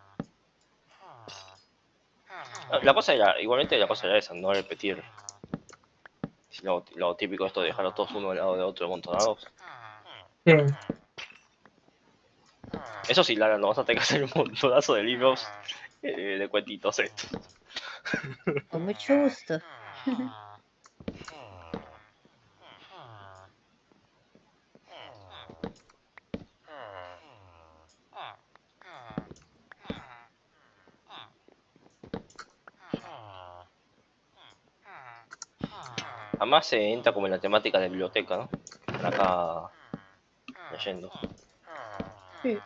La cosa era, igualmente la cosa era esa, no repetir lo típico esto de dejarlos todos uno al lado de otro amontonados.
Sí.
Eso sí, Lara, no vas a tener que hacer un montonazo de libros de cuentitos estos.
Con mucho gusto.
Además se entra como en la temática de biblioteca, ¿no? Están acá leyendo.
Sí.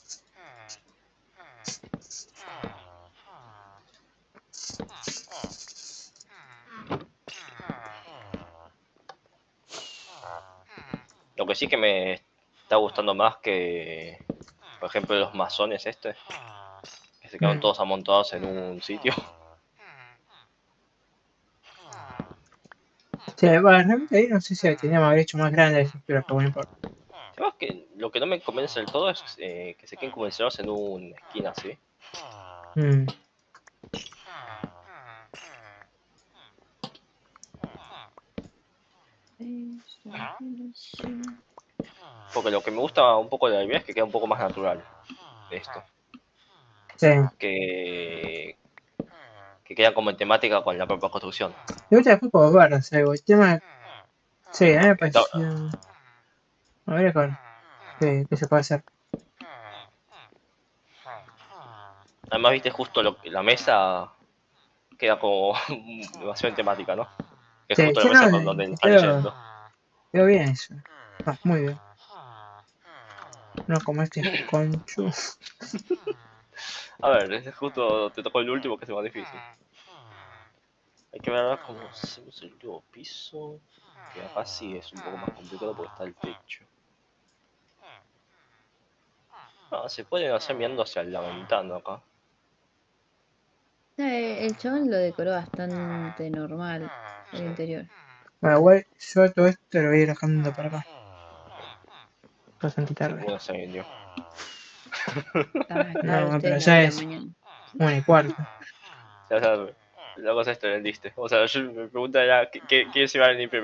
Lo que sí que me está gustando más que, por ejemplo, los masones que se quedan todos amontonados en un sitio.
Sí, bueno, realmente ahí no sé si teníamos que haber hecho más grande, pero que bueno, importa.
Además que lo que no me convence del todo es que se queden como encerrados en una esquina así. Porque lo que me gusta un poco de la idea es que queda un poco más natural esto.
Sí.
Que quedan como en temática con la propia construcción.
Y ahorita después puedo ver, o sea, el tema. Sí, a mí me pareció. A ver con qué se puede hacer.
Además, viste justo la mesa queda como demasiado en temática, ¿no? Que es
Sí,
justo
sí,
la mesa
no,
donde están yendo.
quedó bien eso. Ah, muy bien. No como este conchu.
A ver, es justo te tocó el último que es el más difícil. Hay que ver ahora cómo hacemos el último piso. Que acá sí es un poco más complicado porque está el techo. Ah, se pueden hacer mirando hacia la ventana acá.
El chabón lo decoró bastante normal, el interior.
Bueno, igual yo todo esto lo voy a ir dejando para acá. Bastante
Sí,
tarde.
bueno, se yo.
Claro,
No, pero
ustedes
ya
laburan
es
mañana.
1:15.
Ya sabes, la cosa es que vendiste. O sea, yo me pregunto ya qué se va a venir primero.